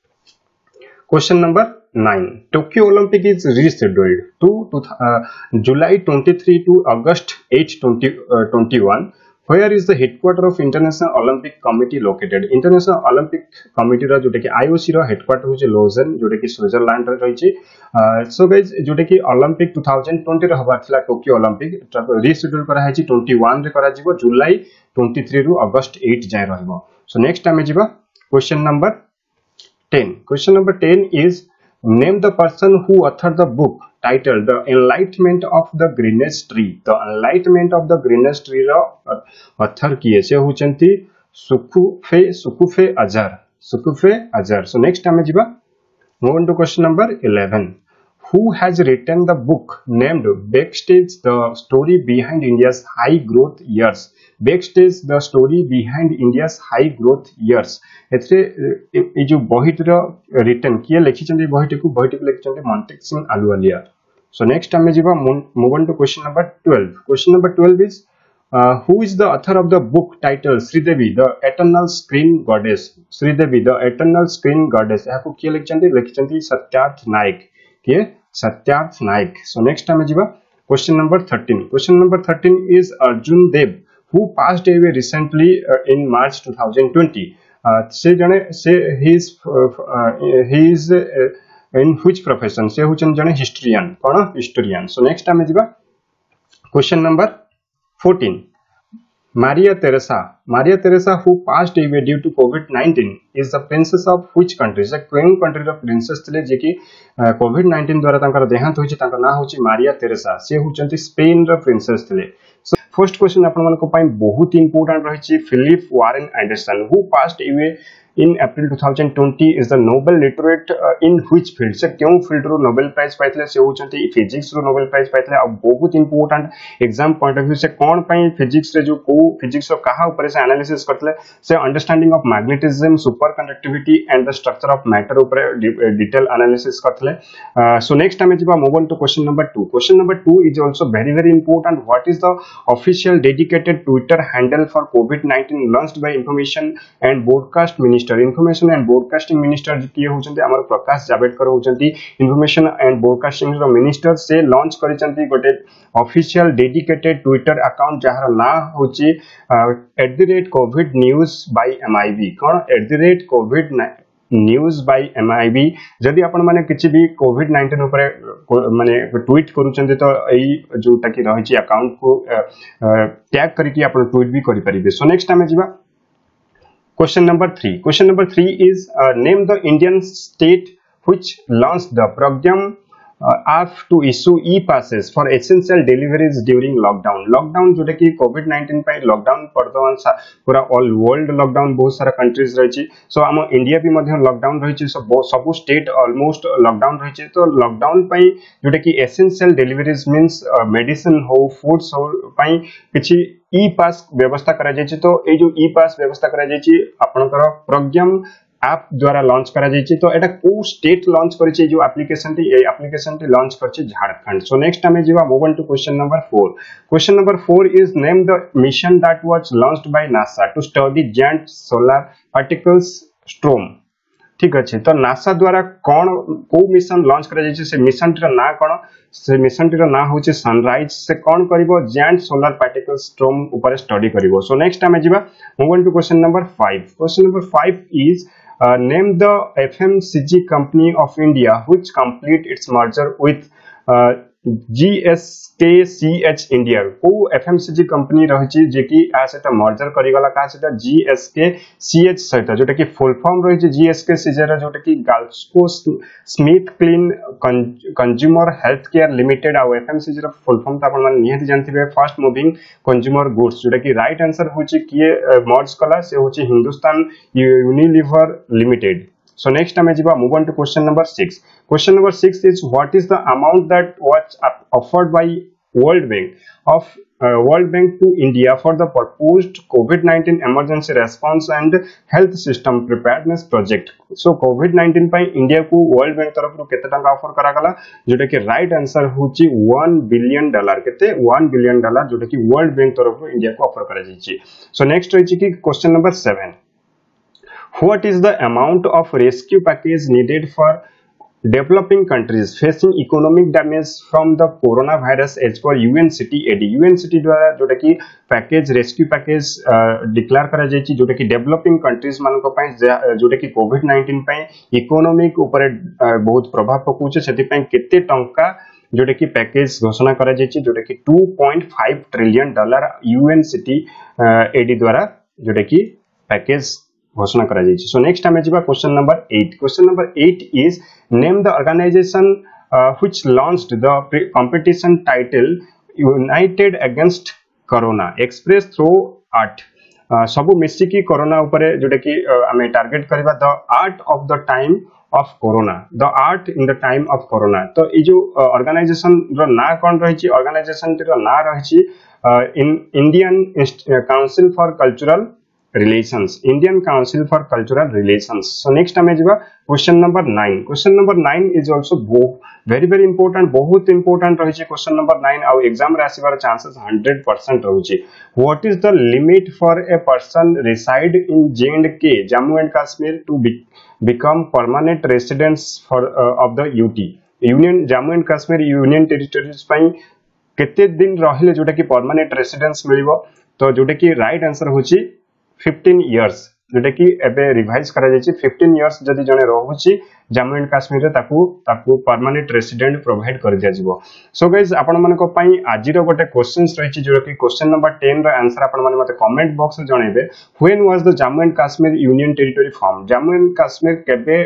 question number nine. Tokyo Olympic is rescheduled to, to uh, July twenty-three to August eighth twenty twenty-one. Where is the headquarter of International Olympic Committee located? International Olympic Committee रा जोटा कि I O C रा headquarter होचे Lausanne जोटा कि Switzerland रे रहिछि so guys जोटा कि ओलंपिक twenty twenty रे हबा थिला टोक्यो ओलंपिक रिशेड्यूल करा हैछि twenty-one रे करा जिवो जुलाई twenty-three रु अगस्त eight जाय रहबो सो नेक्स्ट टाइम जिवो Question number ten. Question number ten is name the person who authored the book titled The Enlightenment of the Greenest Tree. The Enlightenment of the Greenest Tree रा author किए से होचंती सुकुफे सुकुफे Azhar सुकुफे Azhar So next time जिबा move on to question number eleven. Who has written the book named Backstage the Story Behind India's High Growth Years? Backstage the Story Behind India's High Growth Years. एथरे ए जो बहिटर written किए लिखिचंदी बहिटे को बहिटे को लिखिचंदी Montek Singh Ahluwalia so next time में जिबा move on to question number twelve. Question number twelve is uh, who is the author of the book titled Sridevi the Eternal Screen Goddess. Sridevi the Eternal Screen Goddess या को किए लिखिचंदी लिखिचंदी सत्यार्थ नायक किए Satyarth Nayak so next time में जिबा question number thirteen. Question number thirteen is Arjun Dev who passed away recently uh, in March twenty twenty. Uh, से जने से he is uh, uh, he is uh, in which profession से हुचन जने historian कोन historian so next time जिबा question number fourteen. Maria Teresa Maria Teresa who passed away due to COVID nineteen is the princess of which country से कोन country रो princess थिले जे कि COVID nineteen द्वारा तांकर देहांत होछि तांकर ना होछि मारिया तेरेसा से हुचंती स्पेन रो प्रिंसेस थिले so फर्स्ट क्वेश्चन आपन मन को पाई बहुत इंपोर्टेंट रहिछि Philip Warren Anderson who passed away in April twenty twenty is the Nobel laureate uh, in which field से क्यों field रो Nobel Prize पाइथिले से होचंती physics रो Nobel Prize पाइथिले अब बहुत important exam point of view से कौन पाई physics रे जो को physics रो कहा ऊपर से analysis करथले से understanding of magnetism superconductivity and the structure of matter ऊपर detail analysis करथले uh, so next time jiba move on to question number two. Question number two is also very very important. What is the official dedicated Twitter handle for COVID nineteen launched by information and broadcast minister? Information and broadcasting minister किए होचंती हमर Prakash Javadekar होचंती information and broadcasting row minister से launch करिसंती गोटे official dedicated Twitter account जहार ना होची at the rate covid news by M I B कोन at the rate covid news by M I B जदि आपण माने किछि भी कोविड नाइंटीन ऊपर माने ट्वीट करूचंती तो एई जोटा कि रहिछि अकाउंट को टैग करके आपण ट्वीट भी करि परिबे सो नेक्स्ट टाइम जिबा question number three question number three is name the Indian state which launched the program Uh, app to issue e-passes for essential deliveries during lockdown. Lockdown जोटा कि COVID nineteen पे lockdown वर्तमान पूरा all world lockdown बहुत सारा countries रही सो आम India भी मध्य लॉकडाउन रही सब स्टेट ऑलमोस्ट लॉकडाउन रही तो लॉकडाउन पे जोटा कि एसेंशियल डिलीवरीज मींस मेडिसिन हो फूड्स हो पई किछि ई पास व्यवस्था करा जायछि तो ए जो ई पास व्यवस्था करा जायछि आपनकर प्रोग्राम ऐप द्वारा लॉन्च करा जायछि तो एटा को स्टेट लॉन्च करिछि जो एप्लीकेशन टी ए एप्लीकेशन टी लॉन्च करछि झारखंड सो नेक्स्ट टाइम जिवा move on to question number four question number four is name the mission that was launched by NASA to study giant solar particles storm ठीक अछि तो नासा द्वारा कोन को मिशन लॉन्च करा जायछि से mission T ना कोन से मिशन टी ना होछि सनराइज से कोन करिवो जायंट सोलर पार्टिकल्स स्टॉर्म ऊपर स्टडी करिवो सो नेक्स्ट टाइम जिवा move on to question number five question number five is Uh, name the F M C G company of India which complete its merger with uh, G S K C H India को F M C G company रही जे कि आ सेटा merger करिगला का सेटा G S K C H सहित जोटा कि full form रही G S K C H जोटा कि GlaxoSmithKline consumer health care limited आ F M C G रो फुल फॉर्म त आपण माने निहत जानथिबे फास्ट मूविंग कंज्यूमर गुड्स जोटा कि राइट आंसर होची किए मर्ज कला से होची Hindustan Unilever limited. So next time jiba move on to question number six. Question number six is what is the amount that was offered by World Bank of uh, World Bank to India for the proposed COVID nineteen emergency response and health system preparedness project. So COVID nineteen पे India को World Bank तरफ रो केते टंका offer करा गला जोटा कि right answer होची one बिलियन डॉलर केते one बिलियन डॉलर जोटा कि World Bank तरफ रो इंडिया को ऑफर करा जायछि. So next होची कि question number seven. What is the amount of rescue package needed for developing countries facing economic damage from the coronavirus as per U N C T A D? U N C T द्वारा जोटा कि package rescue package declare करा जायछि जोटा कि developing countries मान को पय जोटा कि कोविड नाइंटीन पय इकोनॉमिक ऊपर बहुत प्रभाव पकुचे सेति पय केते टंका जोटा कि पैकेज घोषणा करा जायछि जोटा कि two point five trillion dollar U N C T A D द्वारा जोटा कि पैकेज घोषणा करा जायछि. सो नेक्स्ट टाइम जिबा question number eight. Question number eight is name the organisation which launched the competition title united against corona express through art. सब मिसी की कोरोना ऊपर जोटा कि हमें टारगेट करबा the art of the time of corona the art in the time of corona. तो ई जो ऑर्गेनाइजेशन रो ना कोन रही छी ऑर्गेनाइजेशन रो ना रही छी इन Indian council for cultural relations Indian Council for Cultural Relations. So next time jiba question number nine. Question number nine is also very very important बहुत important रही question number nine आउ exam रे आसीबार chances one hundred percent रहुची. What is the limit for a person reside in J and K Jammu and Kashmir to be, become permanent residents for uh, of the U T Union Jammu and Kashmir Union Territories पई केते दिन रहिले जोटा कि permanent residence मिलिबो तो जोटा कि right answer होची fifteen years जोटा कि एबे रिवाइज करा जायछि fifteen years जदि जने रहउछि जम्मू एंड काश्मीर रे ताकू ताकू परमानेंट रेसिडेंट प्रोवाइड कर दिया जिवो. सो गाइस आपण मन को पई आज रो गोटे क्वेश्चंस रहिछि जो कि क्वेश्चन नंबर ten रो आंसर आपण मन मते कमेंट बॉक्स रे जणेबे. When was the Jammu and Kashmir union territory form? Jammu and Kashmir केबे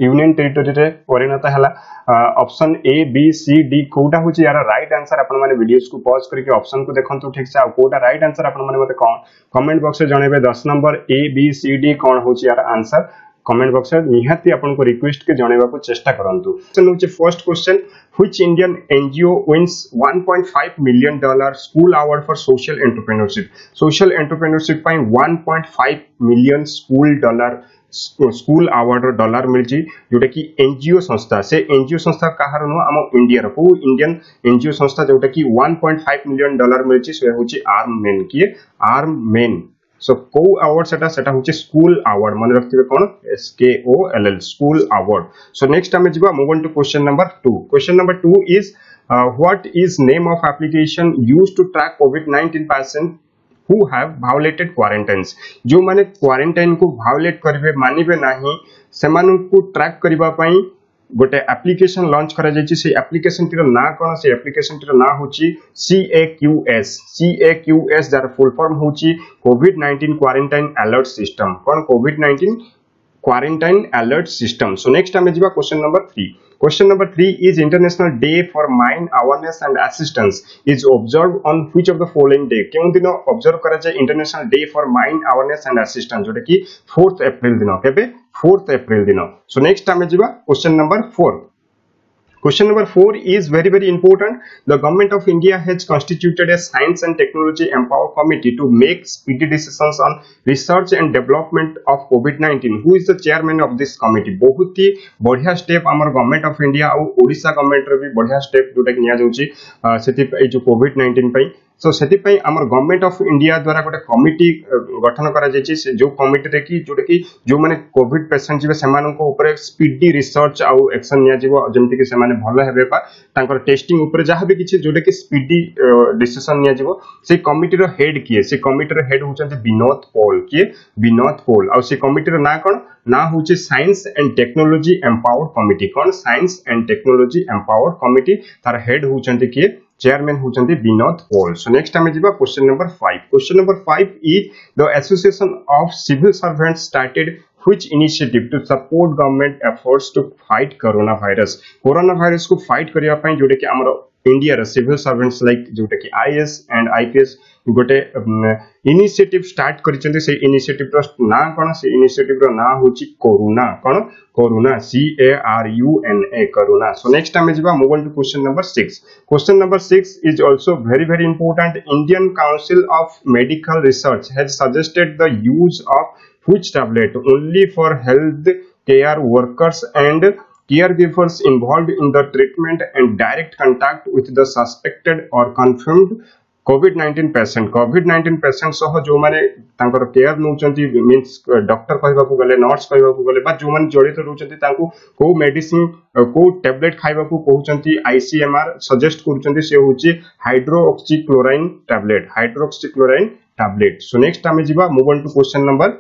यूनियन टेरिटरी रे परिणत हला option A B C D कोटा होची यार राइट आंसर आपण माने वीडियोस को पॉज करके ऑप्शन को देखंतु ठीक से आ कोटा राइट आंसर आपण माने मते कमेंट बॉक्स रे जणेबे दस number A B C D कोन होची यार आंसर कमेंट बॉक्स रे निहाती आपण को रिक्वेस्ट के जणेबा को चेष्टा करंतु क्वेश्चन होची first question which Indian NGO wins one point five million dollar Skoll award for social entrepreneurship social entrepreneurship पई one point five million Skoll dollar Skoll award dollar मिलची जोटा कि एनजीओ संस्था से एनजीओ संस्था कहार नो आम इंडिया रो इंडियन एनजीओ संस्था जोटा कि one point five million dollar मिलची से होची आर्म मेन किए आर्म मेन सो को अवार्ड सेटा सेटा होची स्कूल अवार्ड मन रखथिबे कोन S K O L L Skoll award so next हम जिबा move on to question number two question number two is what is name of application used to track covid nineteen patient who have violated quarantines जो माने quarantine को violet करिवे मानिबे नाही सेमान को track करिबा पई गोटे एप्लीकेशन लॉन्च करा जायछि से एप्लीकेशन तिर ना कोन से एप्लीकेशन तिर ना होची C A Q S C A Q S जार फुल फॉर्म होची covid nineteen quarantine alert system कोन covid nineteen quarantine alert system so next हम जिबा question number three Question number three is International Day for Mine Awareness and Assistance is observed on which of the following day? क्यों दिनो observe करा जाए International Day for Mine Awareness and Assistance जोटा कि fourth April दिनो केबे fourth April दिनो. So next हमें जिबा question number four. Question number four is very very important. The government of India has constituted a Science and Technology Empower Committee to make speedy decisions on research and development of COVID nineteen. Who is the chairman of this committee? बहुत ही बढ़िया step आमर government of India और Odisha government रे भी बढ़िया step जोटा कि निया जाउची सेति जो कोविड nineteen पई सो सेति पई आमर गवर्नमेंट ऑफ इंडिया द्वारा गोटे कमिटी गठन करा जायछि से जो कमिटी रे कि जोटा कि जो माने कोविड पेशेंट जिवे सेमान को ऊपर स्पीडी रिसर्च आ एक्शन निया जिवो जेंति कि सेमाने भलो हेबे पा तांकर टेस्टिंग ऊपर जहां भी किछि जोटा कि स्पीडी डिसीजन निया जिवो से कमिटी रो हेड किए से कमिटी रो हेड होचंती विनोद पॉल किए विनोद पॉल आ से कमिटी रो ना कोन ना होचे science and technology empowered committee कोन science and technology empowered committee तार हेड होचंती किए चेयरमैन होचंती विनोद पॉल सो नेक्स्ट हम जिबा question number five question number five is the association of civil servants started which initiative to support government efforts to fight corona virus corona virus को fight करिया पई जोटे कि हमरो इंडिया रे सिविल सर्वेंट्स लाइक जोटे कि आईएएस एंड आईपीएस गोटे initiative start करिसेंती से इनिशिएटिव रो ना कोन से इनिशिएटिव रो ना होची कोरोना कोन corona C A R U N A corona so next हम जिबा move on to question number six question number six is also very very important Indian council of medical research has suggested the use of which tablet only for health care workers and caregivers involved in the treatment and direct contact with the suspected or confirmed COVID nineteen patient COVID nineteen patient सह जो माने तांकर care नउचंती means doctor कहबा को गले nurse कहबा को गले बा जो माने जड़ित रहउचंती तांको को मेडिसिन को टैबलेट खाइबा को कहउचंती आईसीएमआर सजेस्ट करूचंती से होची hydroxychloroquine tablet hydroxychloroquine tablet so next हमें जिबा move on to question number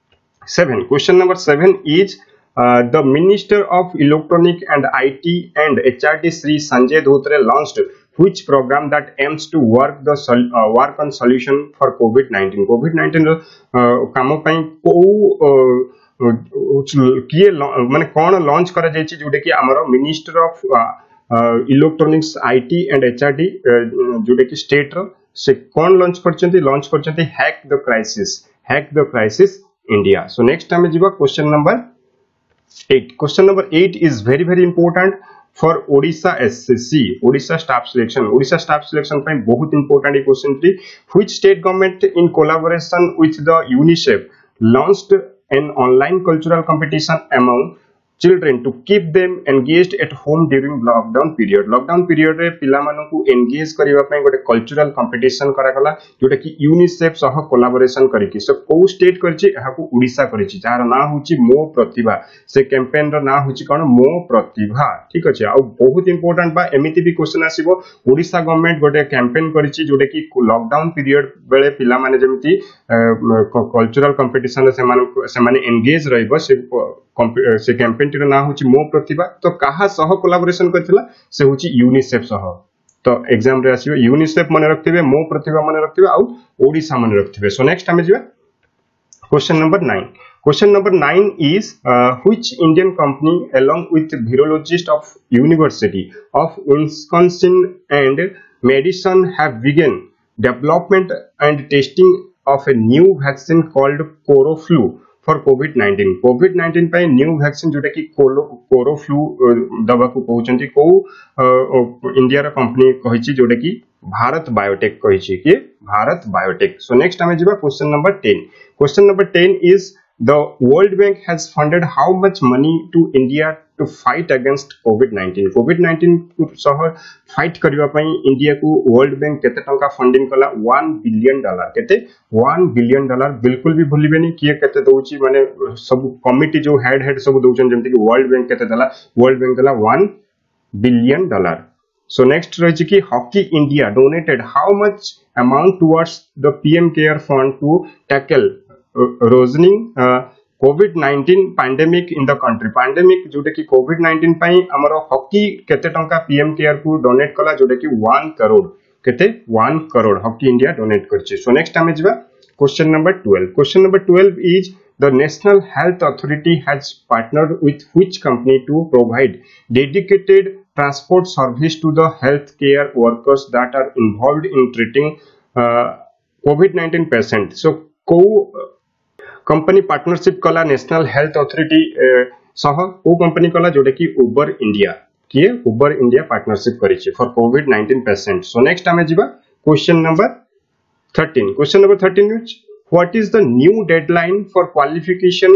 seven question number seven is uh, the Minister of Electronic and I T and H R D Sri Sanjay Dhotre launched which program that aims to work the sol uh, work on solution for COVID nineteen COVID nineteen काम पई को किए माने कोन launch करा जायछि जोटे कि हमरो minister of electronics IT and HRD जोटे कि स्टेट रो से कोन लॉन्च करचंती लॉन्च करचंती hack the crisis hack the crisis India. So next time jiba question number eight. Question number eight is very very important for Odisha S C C. Odisha staff selection. Odisha staff selection ପାଇଁ ବହୁତ important question thi. Which state government in collaboration with the UNICEF launched an online cultural competition among children to keep them engaged at home during lockdown period lockdown period रे पिला मानु को engage करिवा पय गोटे cultural competition करा गला जोटा कि यूनिसेफ सह कोलैबोरेशन करिकि सो को स्टेट करछि एहा को ओडिसा करिछि जार ना होछि मो प्रतिभा से कैंपेन रो ना होछि कोन मो प्रतिभा ठीक अछि आ बहुत इंपोर्टेंट बा एमिति भी क्वेश्चन आसीबो ओडिसा गवर्नमेंट गोटे कैंपेन करिछि जोटा कि लॉकडाउन पीरियड बेले पिला माने जेमिति कल्चरल कंपटीशन से मान से माने एंगेज रहइबो से से कैंपेन टिर ना होची मो प्रतिभा तो कहा सह कोलैबोरेशन करथिला से होची यूनिसेफ सह तो एग्जाम रे आसीबो यूनिसेफ माने रखथिबे मो प्रतिभा माने रखथिबे आ ओडिसा माने रखथिबे सो नेक्स्ट हमें जिबा Question number nine. Question number nine is uh, which Indian company along with virologist of University of Wisconsin and Madison have begun development and testing of a new vaccine called Coroflu for COVID nineteen. COVID nineteen by new vaccine जोटा कि Coroflu दवा को कहउचंती को India रा company कहिछि जोटा कि Bharat biotech कहिछि कि Bharat biotech. So next आमे जिबा question number ten. Question number ten is the World Bank has funded how much money to India to fight against COVID nineteen. COVID nineteen सह फाइट करबा पई India को world bank केते टंका funding कला one billion dollar केते one billion dollar बिल्कुल भी भूलिबेनी किए केते दोउची माने सब कमिटी जो हेड हेड सब दोउचन जेमति कि वर्ल्ड बैंक केते दला वर्ल्ड बैंक दला one billion dollar. So next रहिछि कि hockey India donated how much amount towards the P M Care Fund to tackle रोजनिंग COVID nineteen pandemic in the country. Pandemic जोटा कि कोविड नाइंटीन पई हमर हॉकी केते टंका पीएम केयर को डोनेट कला जोटा कि one करोड़ केते one crore hockey India donate करछि. सो नेक्स्ट टाइम जिबा question number twelve. Question number twelve is the National Health Authority has partnered with which company to provide dedicated transport service to the healthcare workers that are involved in treating uh, COVID nineteen patients. So को company partnership कला national health authority सह को company कला जोटा कि Uber India किए Uber India partnership करिछि for COVID nineteen patient. So next आमे जिबा question number thirteen. Question number thirteen is what is the new deadline for qualification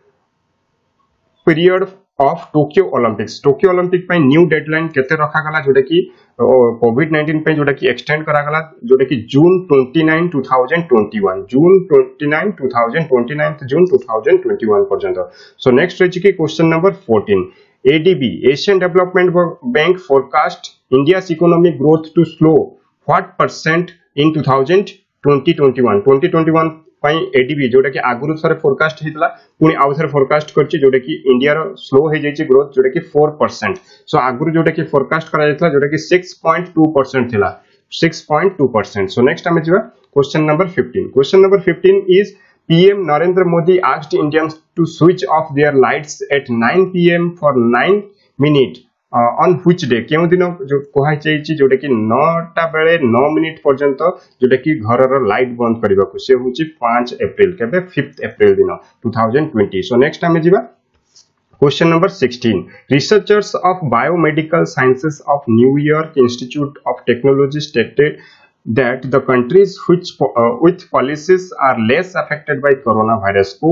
period of Tokyo Olympics. Tokyo Olympic पे new deadline केते रखा गला जोटा कि COVID nineteen पे जोटा कि एक्सटेंड करा गला जोटा कि जून twenty-nine twenty twenty-one जून twenty-nine twenty-nine जून twenty twenty-one पर्यंत. सो नेक्स्ट रहिछि कि question number fourteen. A D B Asian development bank forecast India's economic growth to slow what percent in twenty twenty-one twenty twenty-one पई ADB जोटा कि आगुरु थरे forecast हितला पुनी आउ थरे फोरकास्ट करछि जोटा कि इंडिया रो स्लो हे जायछि ग्रोथ जोटा कि four percent. सो आगुरु जोटा कि फोरकास्ट करा जायतला जोटा कि six point two percent थिला six point two percent. So next आमे जिबा question number fifteen. Question number fifteen is P M Narendra Modi asked Indians to switch off their lights at nine p m for nine minutes uh, on which day. केउ दिन जो कोहा चाहिछि जोटा कि nine टा बेले nine मिनिट पर्यंत जोटा कि घर रो लाइट बंद करबा को से होछि five अप्रैल केबे fifth अप्रैल दिन twenty twenty. So next time जिबा question number sixteen. Researchers of Biomedical Sciences of New York Institute of Technology stated that the countries which uh, with policies are less affected by coronavirus को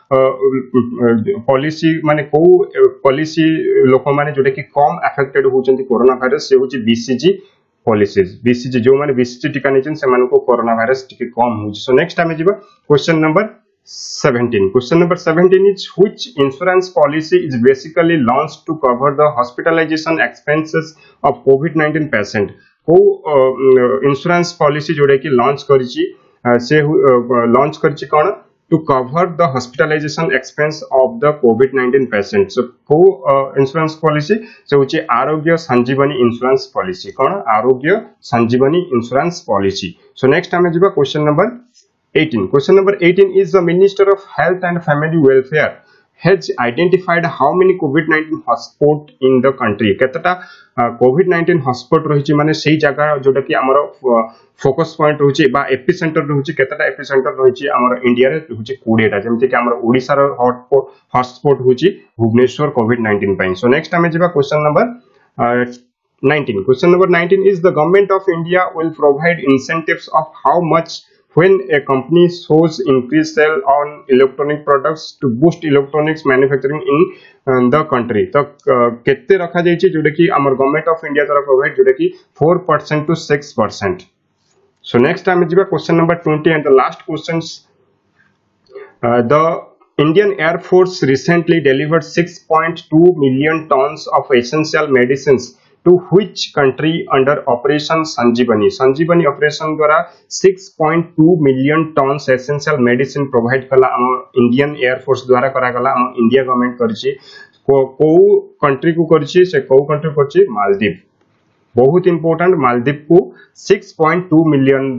policy माने को policy लोक माने जोटा कि कम affected होचंती कोरोना वायरस से होची बीसीजी पॉलिसीज. बीसीजी जो माने बीसीजी टीका नेचन से माने को कोरोना वायरस टिके कम होची. सो नेक्स्ट टाइम जिबा question number seventeen. Question number seventeen is which insurance policy is basically launched to cover the hospitalization expenses of COVID nineteen patient. को इंश्योरेंस पॉलिसी जोड़ा कि लॉन्च करिछि से लॉन्च करिछि कोन to cover the hospitalisation expense of the COVID nineteen patient. So को insurance policy से होछि आरोग्य संजीवनी इंश्योरेंस पॉलिसी. कोन Arogya Sanjeevani insurance policy. So next हमें जिबा question number eighteen. Question number eighteen is the Minister of Health and Family Welfare has identified how many COVID nineteen hotspot in the country. केतटा COVID nineteen hotspot रहिछि माने सेही जगह जोटा कि हमर फोकस पॉइंट रहिछि बा एपिसेंटर रहिछि केतटा एपिसेंटर रहिछि हमर इंडिया रे रहिछि twenty टा जेमति कि हमर ओडिसा रो हॉटस्पॉट हॉटस्पॉट होछि भुवनेश्वर COVID nineteen पई. सो नेक्स्ट हमें जिबा question number nineteen. Question number nineteen is the government of India will provide incentives of how much when a company shows increased sale on electronic products to boost electronics manufacturing in uh, the country. तो केते रखा जायछि जोटा कि हमर government of India द्वारा provide जोटा कि four percent to six percent. So next time जिबा question number twenty and the last questions. uh, the Indian Air Force recently delivered six point two million tons of essential medicines to which country under Operation Sanjeevani. Sanjeevani operation द्वारा six point two million tons essential medicine provide कला हम Indian Air Force द्वारा करा गला हम India government करछि को को कंट्री को करछि से को कंट्री करछि मालदीव. बहुत इंपोर्टेंट मालदीव को six point two million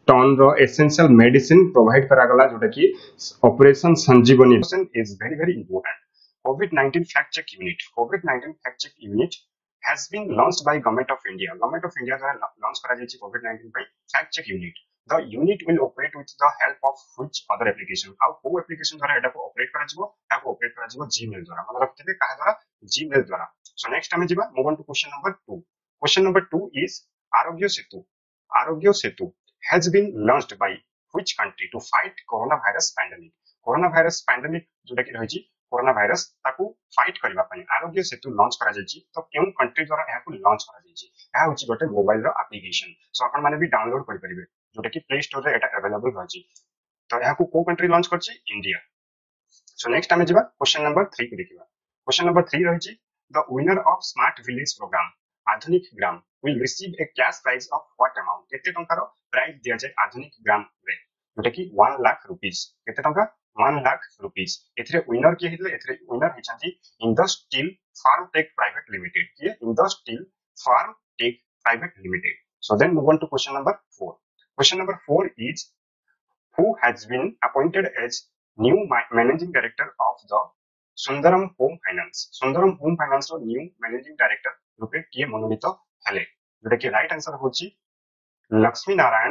ton रो एसेंशियल मेडिसिन प्रोवाइड करा गला जोटा कि operation Sanjeevani is very very important COVID nineteen fact check unit COVID nineteen fact check unit has been launched by government of India government of India द्वारा launch करा जायछि COVID nineteen by fact check unit the unit will operate with the help of which other application how को application द्वारा एटा को operate करा जिवो ता को ऑपरेट करा जिवो जीमेल द्वारा मतलब रखते कहा द्वारा जीमेल द्वारा सो नेक्स्ट टाइम जिबा move on to question number two question number two is Arogya Setu Aarogya Setu has been launched by which country to fight coronavirus pandemic coronavirus pandemic जोटा कि रहिछि कोरोना भाइरस ताकू फाइट करबा पई आरोग्य सेतु लॉन्च करा जायछि तो केउ कंट्री द्वारा एहा को लॉन्च करा जायछि एहा होछि गोटे मोबाइल रो एप्लीकेशन सो अपन माने भी डाउनलोड करि परिबे जोटा कि प्ले स्टोर रे एटा अवेलेबल रहछि तो एहा को को कंट्री लॉन्च करछि इंडिया सो नेक्स्ट टाइम जिबा क्वेश्चन नंबर थ्री को देखिबा क्वेश्चन नंबर थ्री रहिछि the winner of smart village programme आधुनिक ग्राम will receive a cash prize of what amount केते टंका रो प्राइज दिया जाय आधुनिक ग्राम रे जोटा कि वन लाख रुपीस केते टंका वन लाख रुपीस एथरे विनर के हितले एथरे विनर हिचांती in the steel farm tech private limited के in the steel farm tech private limited so then move on to question number four question number four is who has been appointed as new managing director of the Sundaram Home Finance Sundaram Home Finance रो new managing director रूपे किए मनोनीत हेले जोटा कि right answer होची Lakshmi Narayan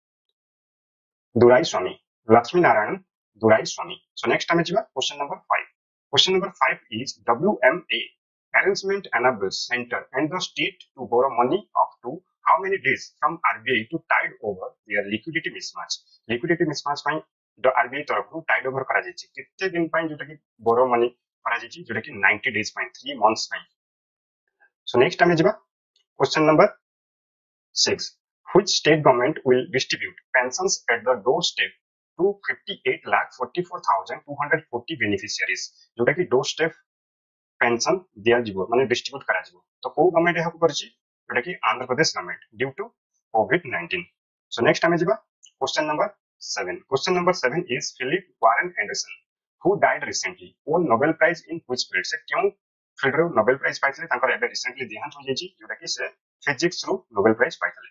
Durai Swamy Lakshmi Narayan Durai Swamy so next time जिबा question number five question number five is W M A arrangement enables center and the state to borrow money up to how many days from R B I to tide over their liquidity mismatch liquidity mismatch पई the R B I तरफ to tide over करा जायछि कितने दिन पई जोटा कि borrow money करा जायछि जोटा कि नाइंटी डेज पई थ्री मंथ्स पई सो नेक्स्ट टाइम जिबा question number six which state government will distribute pensions at the doorstep to fifty-eight lakh forty-four thousand two hundred forty beneficiaries जोटा कि doorstep पेंशन दिया जिवो माने डिस्ट्रीब्यूट करा जिवो तो को गवर्नमेंट एहा को करछि जोटा कि Andhra Pradesh government due to COVID nineteen so next time जिबा question number seven question number seven is Philip Warren Anderson who died recently won Nobel prize in which field से क्यों फील्ड रो नोबेल प्राइज पाइथले तांकर एबे रिसेंटली देहांत हो जायछि जोटा कि से फिजिक्स रो नोबेल प्राइज पाइथले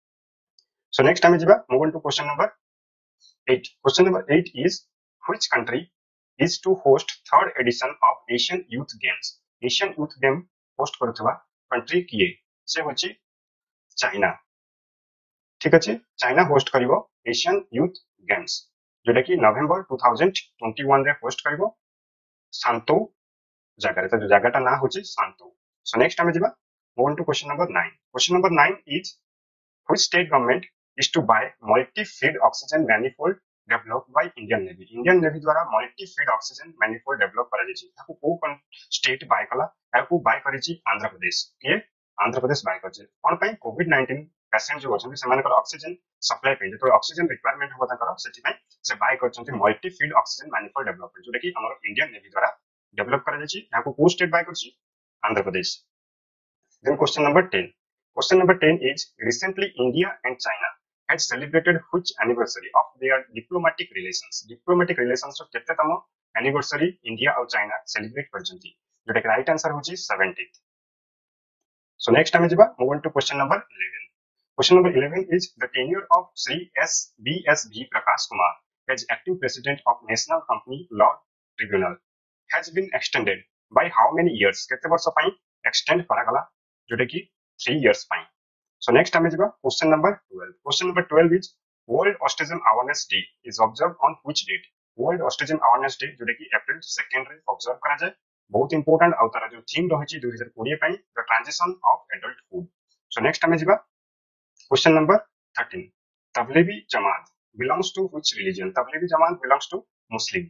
सो नेक्स्ट टाइम जिबा move on to question number eight question number eight is which country is to host third edition of Asian Youth Games Asian Youth Game host करथबा country किए से होची China ठीक अछि China host करिवो Asian youth games जोटा कि November two thousand twenty one रे होस्ट करिवो सांतो जगह रे तो जगहटा ना होची सांतो सो नेक्स्ट टाइम जिबा move on to question number nine question number nine is which state government is to buy multi-feed oxygen manifold developed by Indian Navy Indian Navy द्वारा multi-feed oxygen manifold develop करा जायछि ताकू को state bye कला ताकू bye करिछि Andhra Pradesh के Andhra Pradesh bye करछि कोन पई Covid nineteen patient जो अछन सेमानकर ऑक्सीजन सप्लाई पे जो ऑक्सीजन रिक्वायरमेंट होता कर सेति पई से बाय करछन्ति multi-feed oxygen manifold development जोटा कि हमर इंडियन नेवी द्वारा डेवलप करा जायछि ताकू को स्टेट बाय करछि Andhra Pradesh then question number ten Question number ten is recently India and China had celebrated which anniversary of their diplomatic relations? Diplomatic relations रो केते तम anniversary India और China celebrate करछन्ती जोटा कि राइट आंसर होची seventieth. So next time जिबा move on to question number eleven. Question number eleven is the tenure of Sri S B S V Prakash Kumar as active president of National Company Law Tribunal has been extended by how many years? केते वर्ष पई extend करा गला जोटा कि three years fine. So next time is question number twelve. Question number twelve is World Autism Awareness Day is observed on which date? World Autism Awareness Day जोटा कि April second रे observe करा जाय बहुत important आउ तारा जो theme रहिछि twenty twenty पई the transition of adulthood. So next time is question number thirteen. Tablighi Jamaat belongs to which religion? Tablighi Jamaat belongs to Muslim.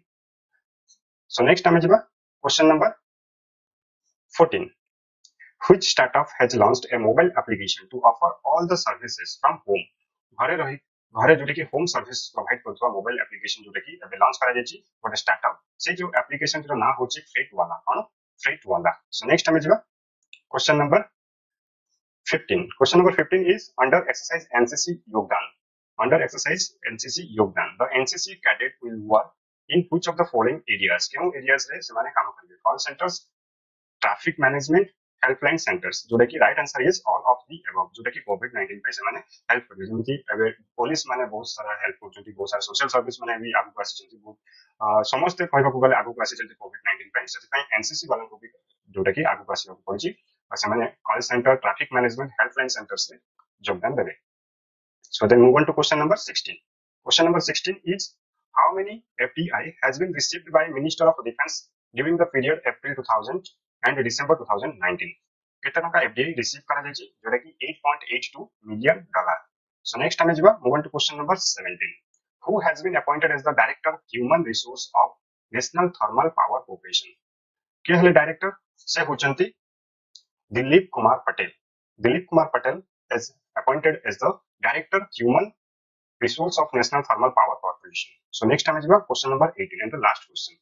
So next time is question number fourteen. Which startup has launched a mobile application to offer all the services from home? घरे रही घरे जोटा कि home service provide करथवा mobile application जोटा कि अबे launch करा जायछि गोटे स्टार्टअप से जो एप्लीकेशन जो ना होछि फ्रेट वाला कोन फ्रेट वाला सो नेक्स्ट टाइम जिबा question number fifteen question number fifteen is under exercise N C C Yogdan under exercise N C C Yogdan the N C C cadet will work in which of the following areas क्यों areas रे से माने काम करबे call centres traffic management helpline centres जोटा कि right answer is all of the above जोटा कि कोविड नाइंटीन पे से माने हेल्प करबे जेमति एबे पुलिस माने बहुत सारा हेल्प करछंती बहुत सारा सोशल सर्विस माने भी आगु आसीछंती बहुत समस्त कहबा को गले आगु आसीछंती कोविड नाइंटीन पे सेति पय एनसीसी वाला को भी जोटा कि आगु आसीबा पड़छि और से माने call centre traffic management helpline centres रे योगदान देबे so then move on to question number sixteen question number sixteen is how many F D I has been received by Minister of Defense during the period April two thousand and December two thousand nineteen केते टका F D I receive करा जायछि जोटा कि eight point eight two million dollar so next time जिबा move on to question number seventeen who has been appointed as the director human resource of National Thermal Power Corporation के हले director से होचंती Dilip Kumar Patel Dilip Kumar Patel is appointed as the director human resource of National Thermal Power Corporation so next time jiba question number eighteen and the last question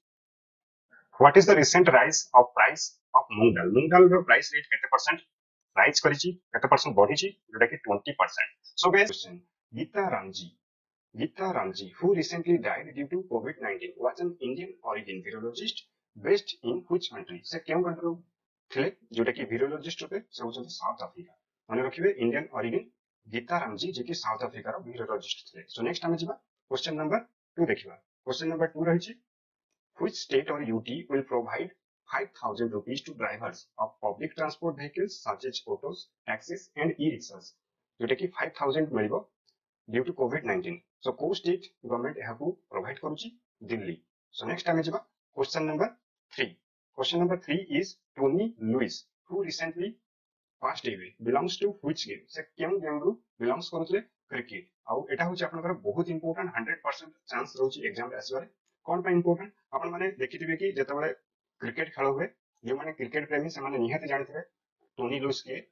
what is the recent rise of price of moong dal moong dal ro price rate kete percent rise karichi kete percent बढ़िछि जोटा कि twenty percent so guys question Geeta Ramji Geeta Ramji who recently died due to COVID nineteen was an Indian origin virologist based in which country से केउ country थिले जोटा कि virologist RuPay से होचंती South Africa माने रखिबे इंडियन ओरिजिन गीता रामजी जे कि साउथ अफ्रीका रो वीरोलॉजिस्ट थे सो नेक्स्ट हम जिबा क्वेश्चन नंबर two देखिबा क्वेश्चन नंबर two रहिछि which state or U T will provide five thousand rupees to drivers of public transport vehicles such as autos taxis and e-rickshaws जोटा कि five thousand मिलिबो due to COVID nineteen so को state government एहाकू provide करूची Delhi so next हम जिबा question number three question number three is Tony Lewis who recently passed away belongs to which game से केम गेम रु बिलोंग्स करथले क्रिकेट आउ एटा होची आपनकर बहुत important one hundred percent chance रहउची एग्जाम रे आसीबारे कोन पे इंपोर्टेंट आपन माने देखिथिबे कि जेतबे क्रिकेट खेल हुए जे माने क्रिकेट प्रेमी से माने निहाते जानथिबे टोनी लुइस के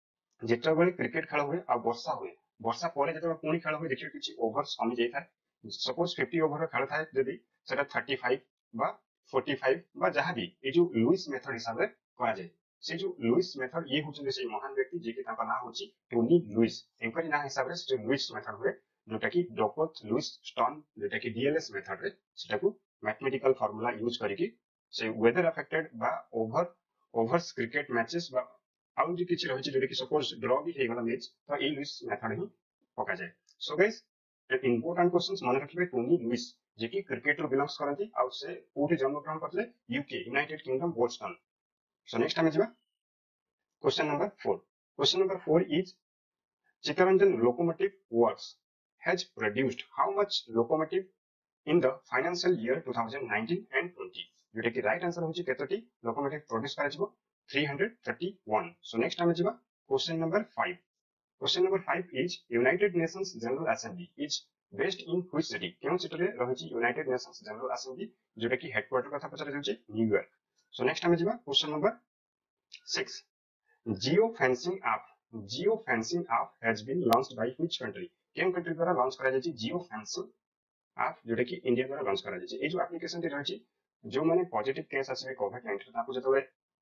जेतबे क्रिकेट खेल हुए आ वर्षा हुए वर्षा परे जेतबे पुनी खेल हुए देखियो किछि ओवर्स कमी जाय थाय सपोज fifty ओवर खेल थाय जदी सेटा thirty-five बा forty-five बा जहां भी ए जो लुइस मेथड हिसाब रे करा जाय से जो लुइस मेथड ये होचले से महान व्यक्ति जे कि ताका नाम होची टोनी लुइस एंकर ना हिसाब रे से लुइस मेथड हुए जोटा कि डॉक्टर लुइस स्टोन जोटा कि D L S मेथड रे सेटा को मैथमेटिकल फार्मूला यूज करिकि से वेदर अफेक्टेड बा ओवर ओवर्स क्रिकेट मैचेस बा आउ जे किछि रहिछि जोटा कि सपोज ड्रॉ भी हे गला मैच तो ए लुइस मेथड ही पका जाय सो गाइस एक इंपोर्टेंट क्वेश्चंस मन रखिबे टोनी लुइस जे कि क्रिकेट रो बिलोंग्स करंती आउ से पूरे जन्म ग्रहण करले UK United Kingdom Boston So next time jiba question number four question number four is Chittaranjan locomotive works has produced how much locomotive in the financial year twenty nineteen and twenty जोटा कि right answer होची केतोटी locomotive produce कराजिबो three hundred thirty-one so next time jiba question number five question number five is United Nations General Assembly is based in which city केउ city रे रहिछि United Nations General Assembly जोटा कि headquarter कथा पचरा जाउछि New York so next time jiba question number six geo fencing app geo fencing app has been launched by which country केउ country द्वारा लॉन्च करा जायछि geo fencing app जोटा कि इंडिया द्वारा लॉन्च करा जायछि ए जो एप्लीकेशन टी रहिछि जो माने पॉजिटिव केस आसीबे कोविड नाइंटीन ताको जतबे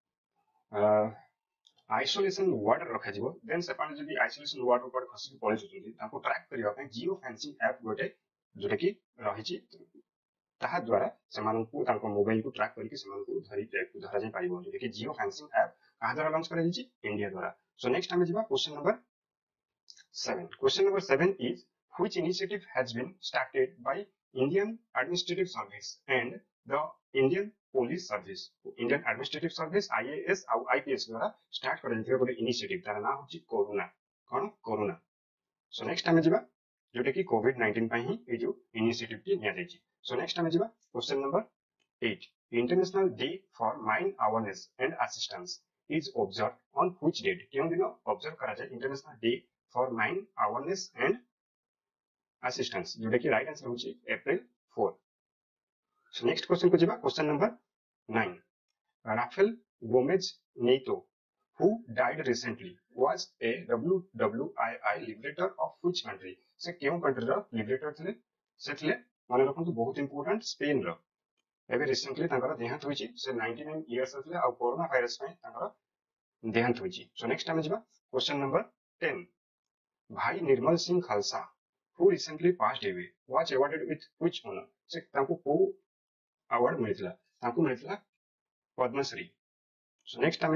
आइसोलेशन वार्ड रखा जिवो देन से पाने जदी आइसोलेशन वार्ड ऊपर खसी पळे छथि ताको ट्रैक करिवा पे जियो फेंसिंग ऐप गोटे जोटा कि रहिछि ताहा द्वारा समानकु ताको मोबाइल को ट्रैक करिके समानकु धरि ट्रैक धरा जाय पाइबो जे कि जियो फेंसिंग ऐप कहा द्वारा लॉन्च करा जायछि इंडिया द्वारा सो नेक्स्ट टाइम जिबा question number seven question number seven is which initiative has been started by Indian Administrative Service and the Indian Police Service Indian Administrative Service I A S और I P S द्वारा start करन गोटे initiative तार नाम होची corona कोन corona so next time जिबा जोटे कि कोविड नाइंटीन पई ही ए जो इनिशिएटिव टी निया जायछि सो नेक्स्ट टाइम जिबा question number eight international day for mine awareness and assistance is observed on which date केउ दिन ऑब्जर्व करा जाय international day for mine awareness and assistance जोटे कि राइट आंसर होची अप्रैल four So next question को जिबा question number nine Rafael Gomez Neto who died recently was a W W I I liberator of which country से केउ country रो liberator थिले सेथले माने रखंतु बहुत इंपोर्टेंट स्पेन रो एबे रिसेंटली तांकर देहांत होईची से ninety-nine इयर्स थिले आ कोरोना वायरस में तांकर देहांत होईची सो नेक्स्ट टाइम जिबा क्वेश्चन नंबर ten भाई Nirmal Singh Khalsa who recently passed away was awarded with which honor से तांको को अवार्ड मिलितला तांको मिलितला पद्मश्री सो नेक्स्ट टाइम जिबा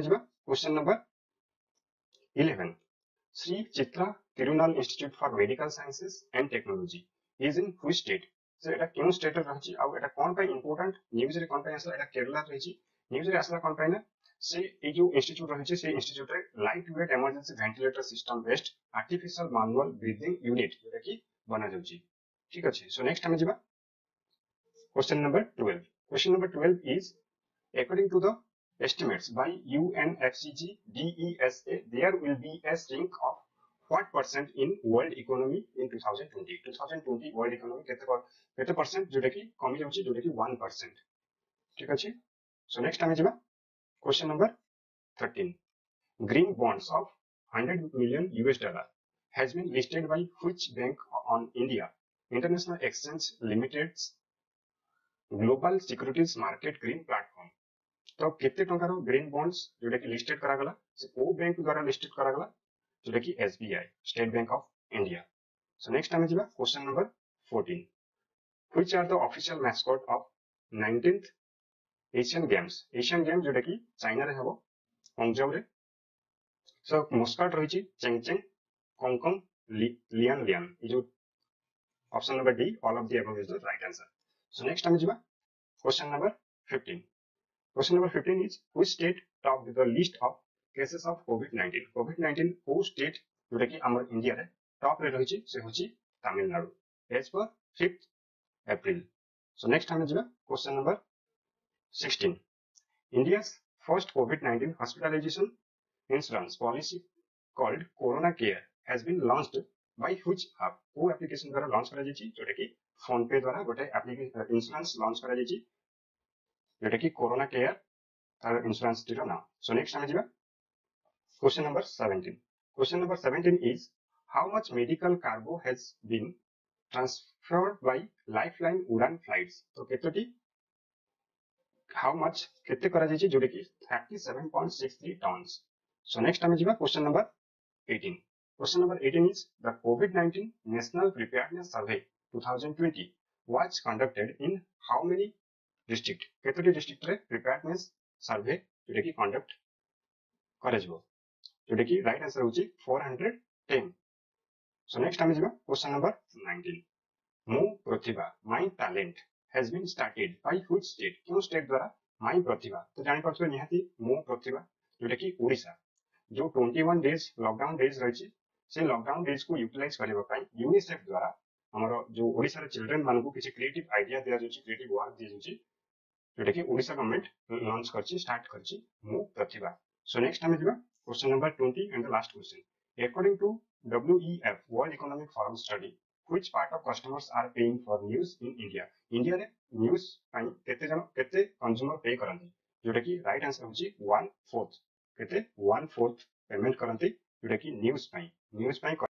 question number eleven. Sri Chitra Tirunal Institute for Medical Sciences and Technology is in which state? So এটা কেউ স্টেট রয়েছে আর এটা কোন পাই ইম্পর্টেন্ট নিউজ রে কোন পাই আসলা এটা কেরলা রয়েছে নিউজ রে আসলা কোন পাই না সে এই যে ইনস্টিটিউট রয়েছে সেই ইনস্টিটিউট রে light weight emergency ventilator system based artificial manual breathing unit যেটা কি বনা যাଉଛି ঠিক আছে সো নেক্সট আমি ଯିବା question number twelve. Question number twelve is according to the estimates by U N F C G D E S A, there will be a shrink of what percent in world economy in twenty twenty? twenty twenty world economy केते केते percent जोटा कि कमी जाउची जोटा कि one percent ठीक अछि सो नेक्स्ट आमे जिबा question number thirteen. Green bonds of one hundred million U S dollar has been listed by which bank on India International Exchange Limited's Global Securities Market Green Platform? तो केते टंकार green bonds जोटा कि listed करा गला से को bank द्वारा listed करा गला जोटा कि S B I State Bank of India so next time जिबा question number fourteen. Which are the official mascot of nineteenth Asian Games Asian Games जोटा कि चाइना रे हबो हंगजो रे सो मस्कट रहिछि चेंगचेंग कोंगकोंग लियान लियान ई जो option number D all of the above is the right answer so next time जिबा question number fifteen. Question number fifteen is which state topped the list of cases of COVID nineteen? COVID nineteen को state जोटा कि हमर India रे top रे रहिछि से होछि Tamil Nadu as per fifth April. So next हम जिबा question number sixteen. India's first COVID nineteen hospitalization insurance policy called Corona Care has been launched by which app? को application द्वारा लॉन्च करा जायछि जोटा कि फोन पे द्वारा गोटे एप्लीकेशन इंश्योरेंस लॉन्च करा जायछि जोटा कि कोरोना केयर तार इंश्योरेंस टीर नाम सो नेक्स्ट हम जिबा question number seventeen. Question number seventeen is how much medical cargo has been transferred by lifeline Udan flights तो केतोटी हाउ मच केते करा जायछि जोटा कि thirty-seven point six three tons so next हम जिबा question number eighteen. Question number eighteen is the covid nineteen national preparedness survey twenty twenty was conducted in how many district केतोटी डिस्ट्रिक्ट रे preparedness survey जोटा कि conduct करे जबो जोटा कि राइट आंसर होची four hundred ten so next हम जिबा question number nineteen. Mo Pratibha my talent has been started by which state क्यों स्टेट द्वारा माय प्रतिभा तो जानि परछो निहाती मो प्रतिभा जोटा कि ओडिसा जो twenty-one डेज लॉकडाउन डेज रहिछि से लॉकडाउन डेज को यूटिलाइज करबा पई यूनिसेफ द्वारा हमरो जो ओडिसा रे चिल्ड्रन मानको किछि क्रिएटिव आइडिया दिया जोछि क्रिएटिव वर्क दिया जोछि जोटा कि ओडिसा गवर्नमेंट लॉन्च करछि स्टार्ट करछि मो प्रतिभा सो नेक्स्ट हम जिबा question number twenty and the last question according to W E F World Economic Forum study which part of customers are paying for news in India India रे news पई केते जन केते consumer pay करंती जोटा कि राइट आंसर होछि one fourth केते one fourth पेमेंट करंती जोटा कि न्यूज पई न्यूज पई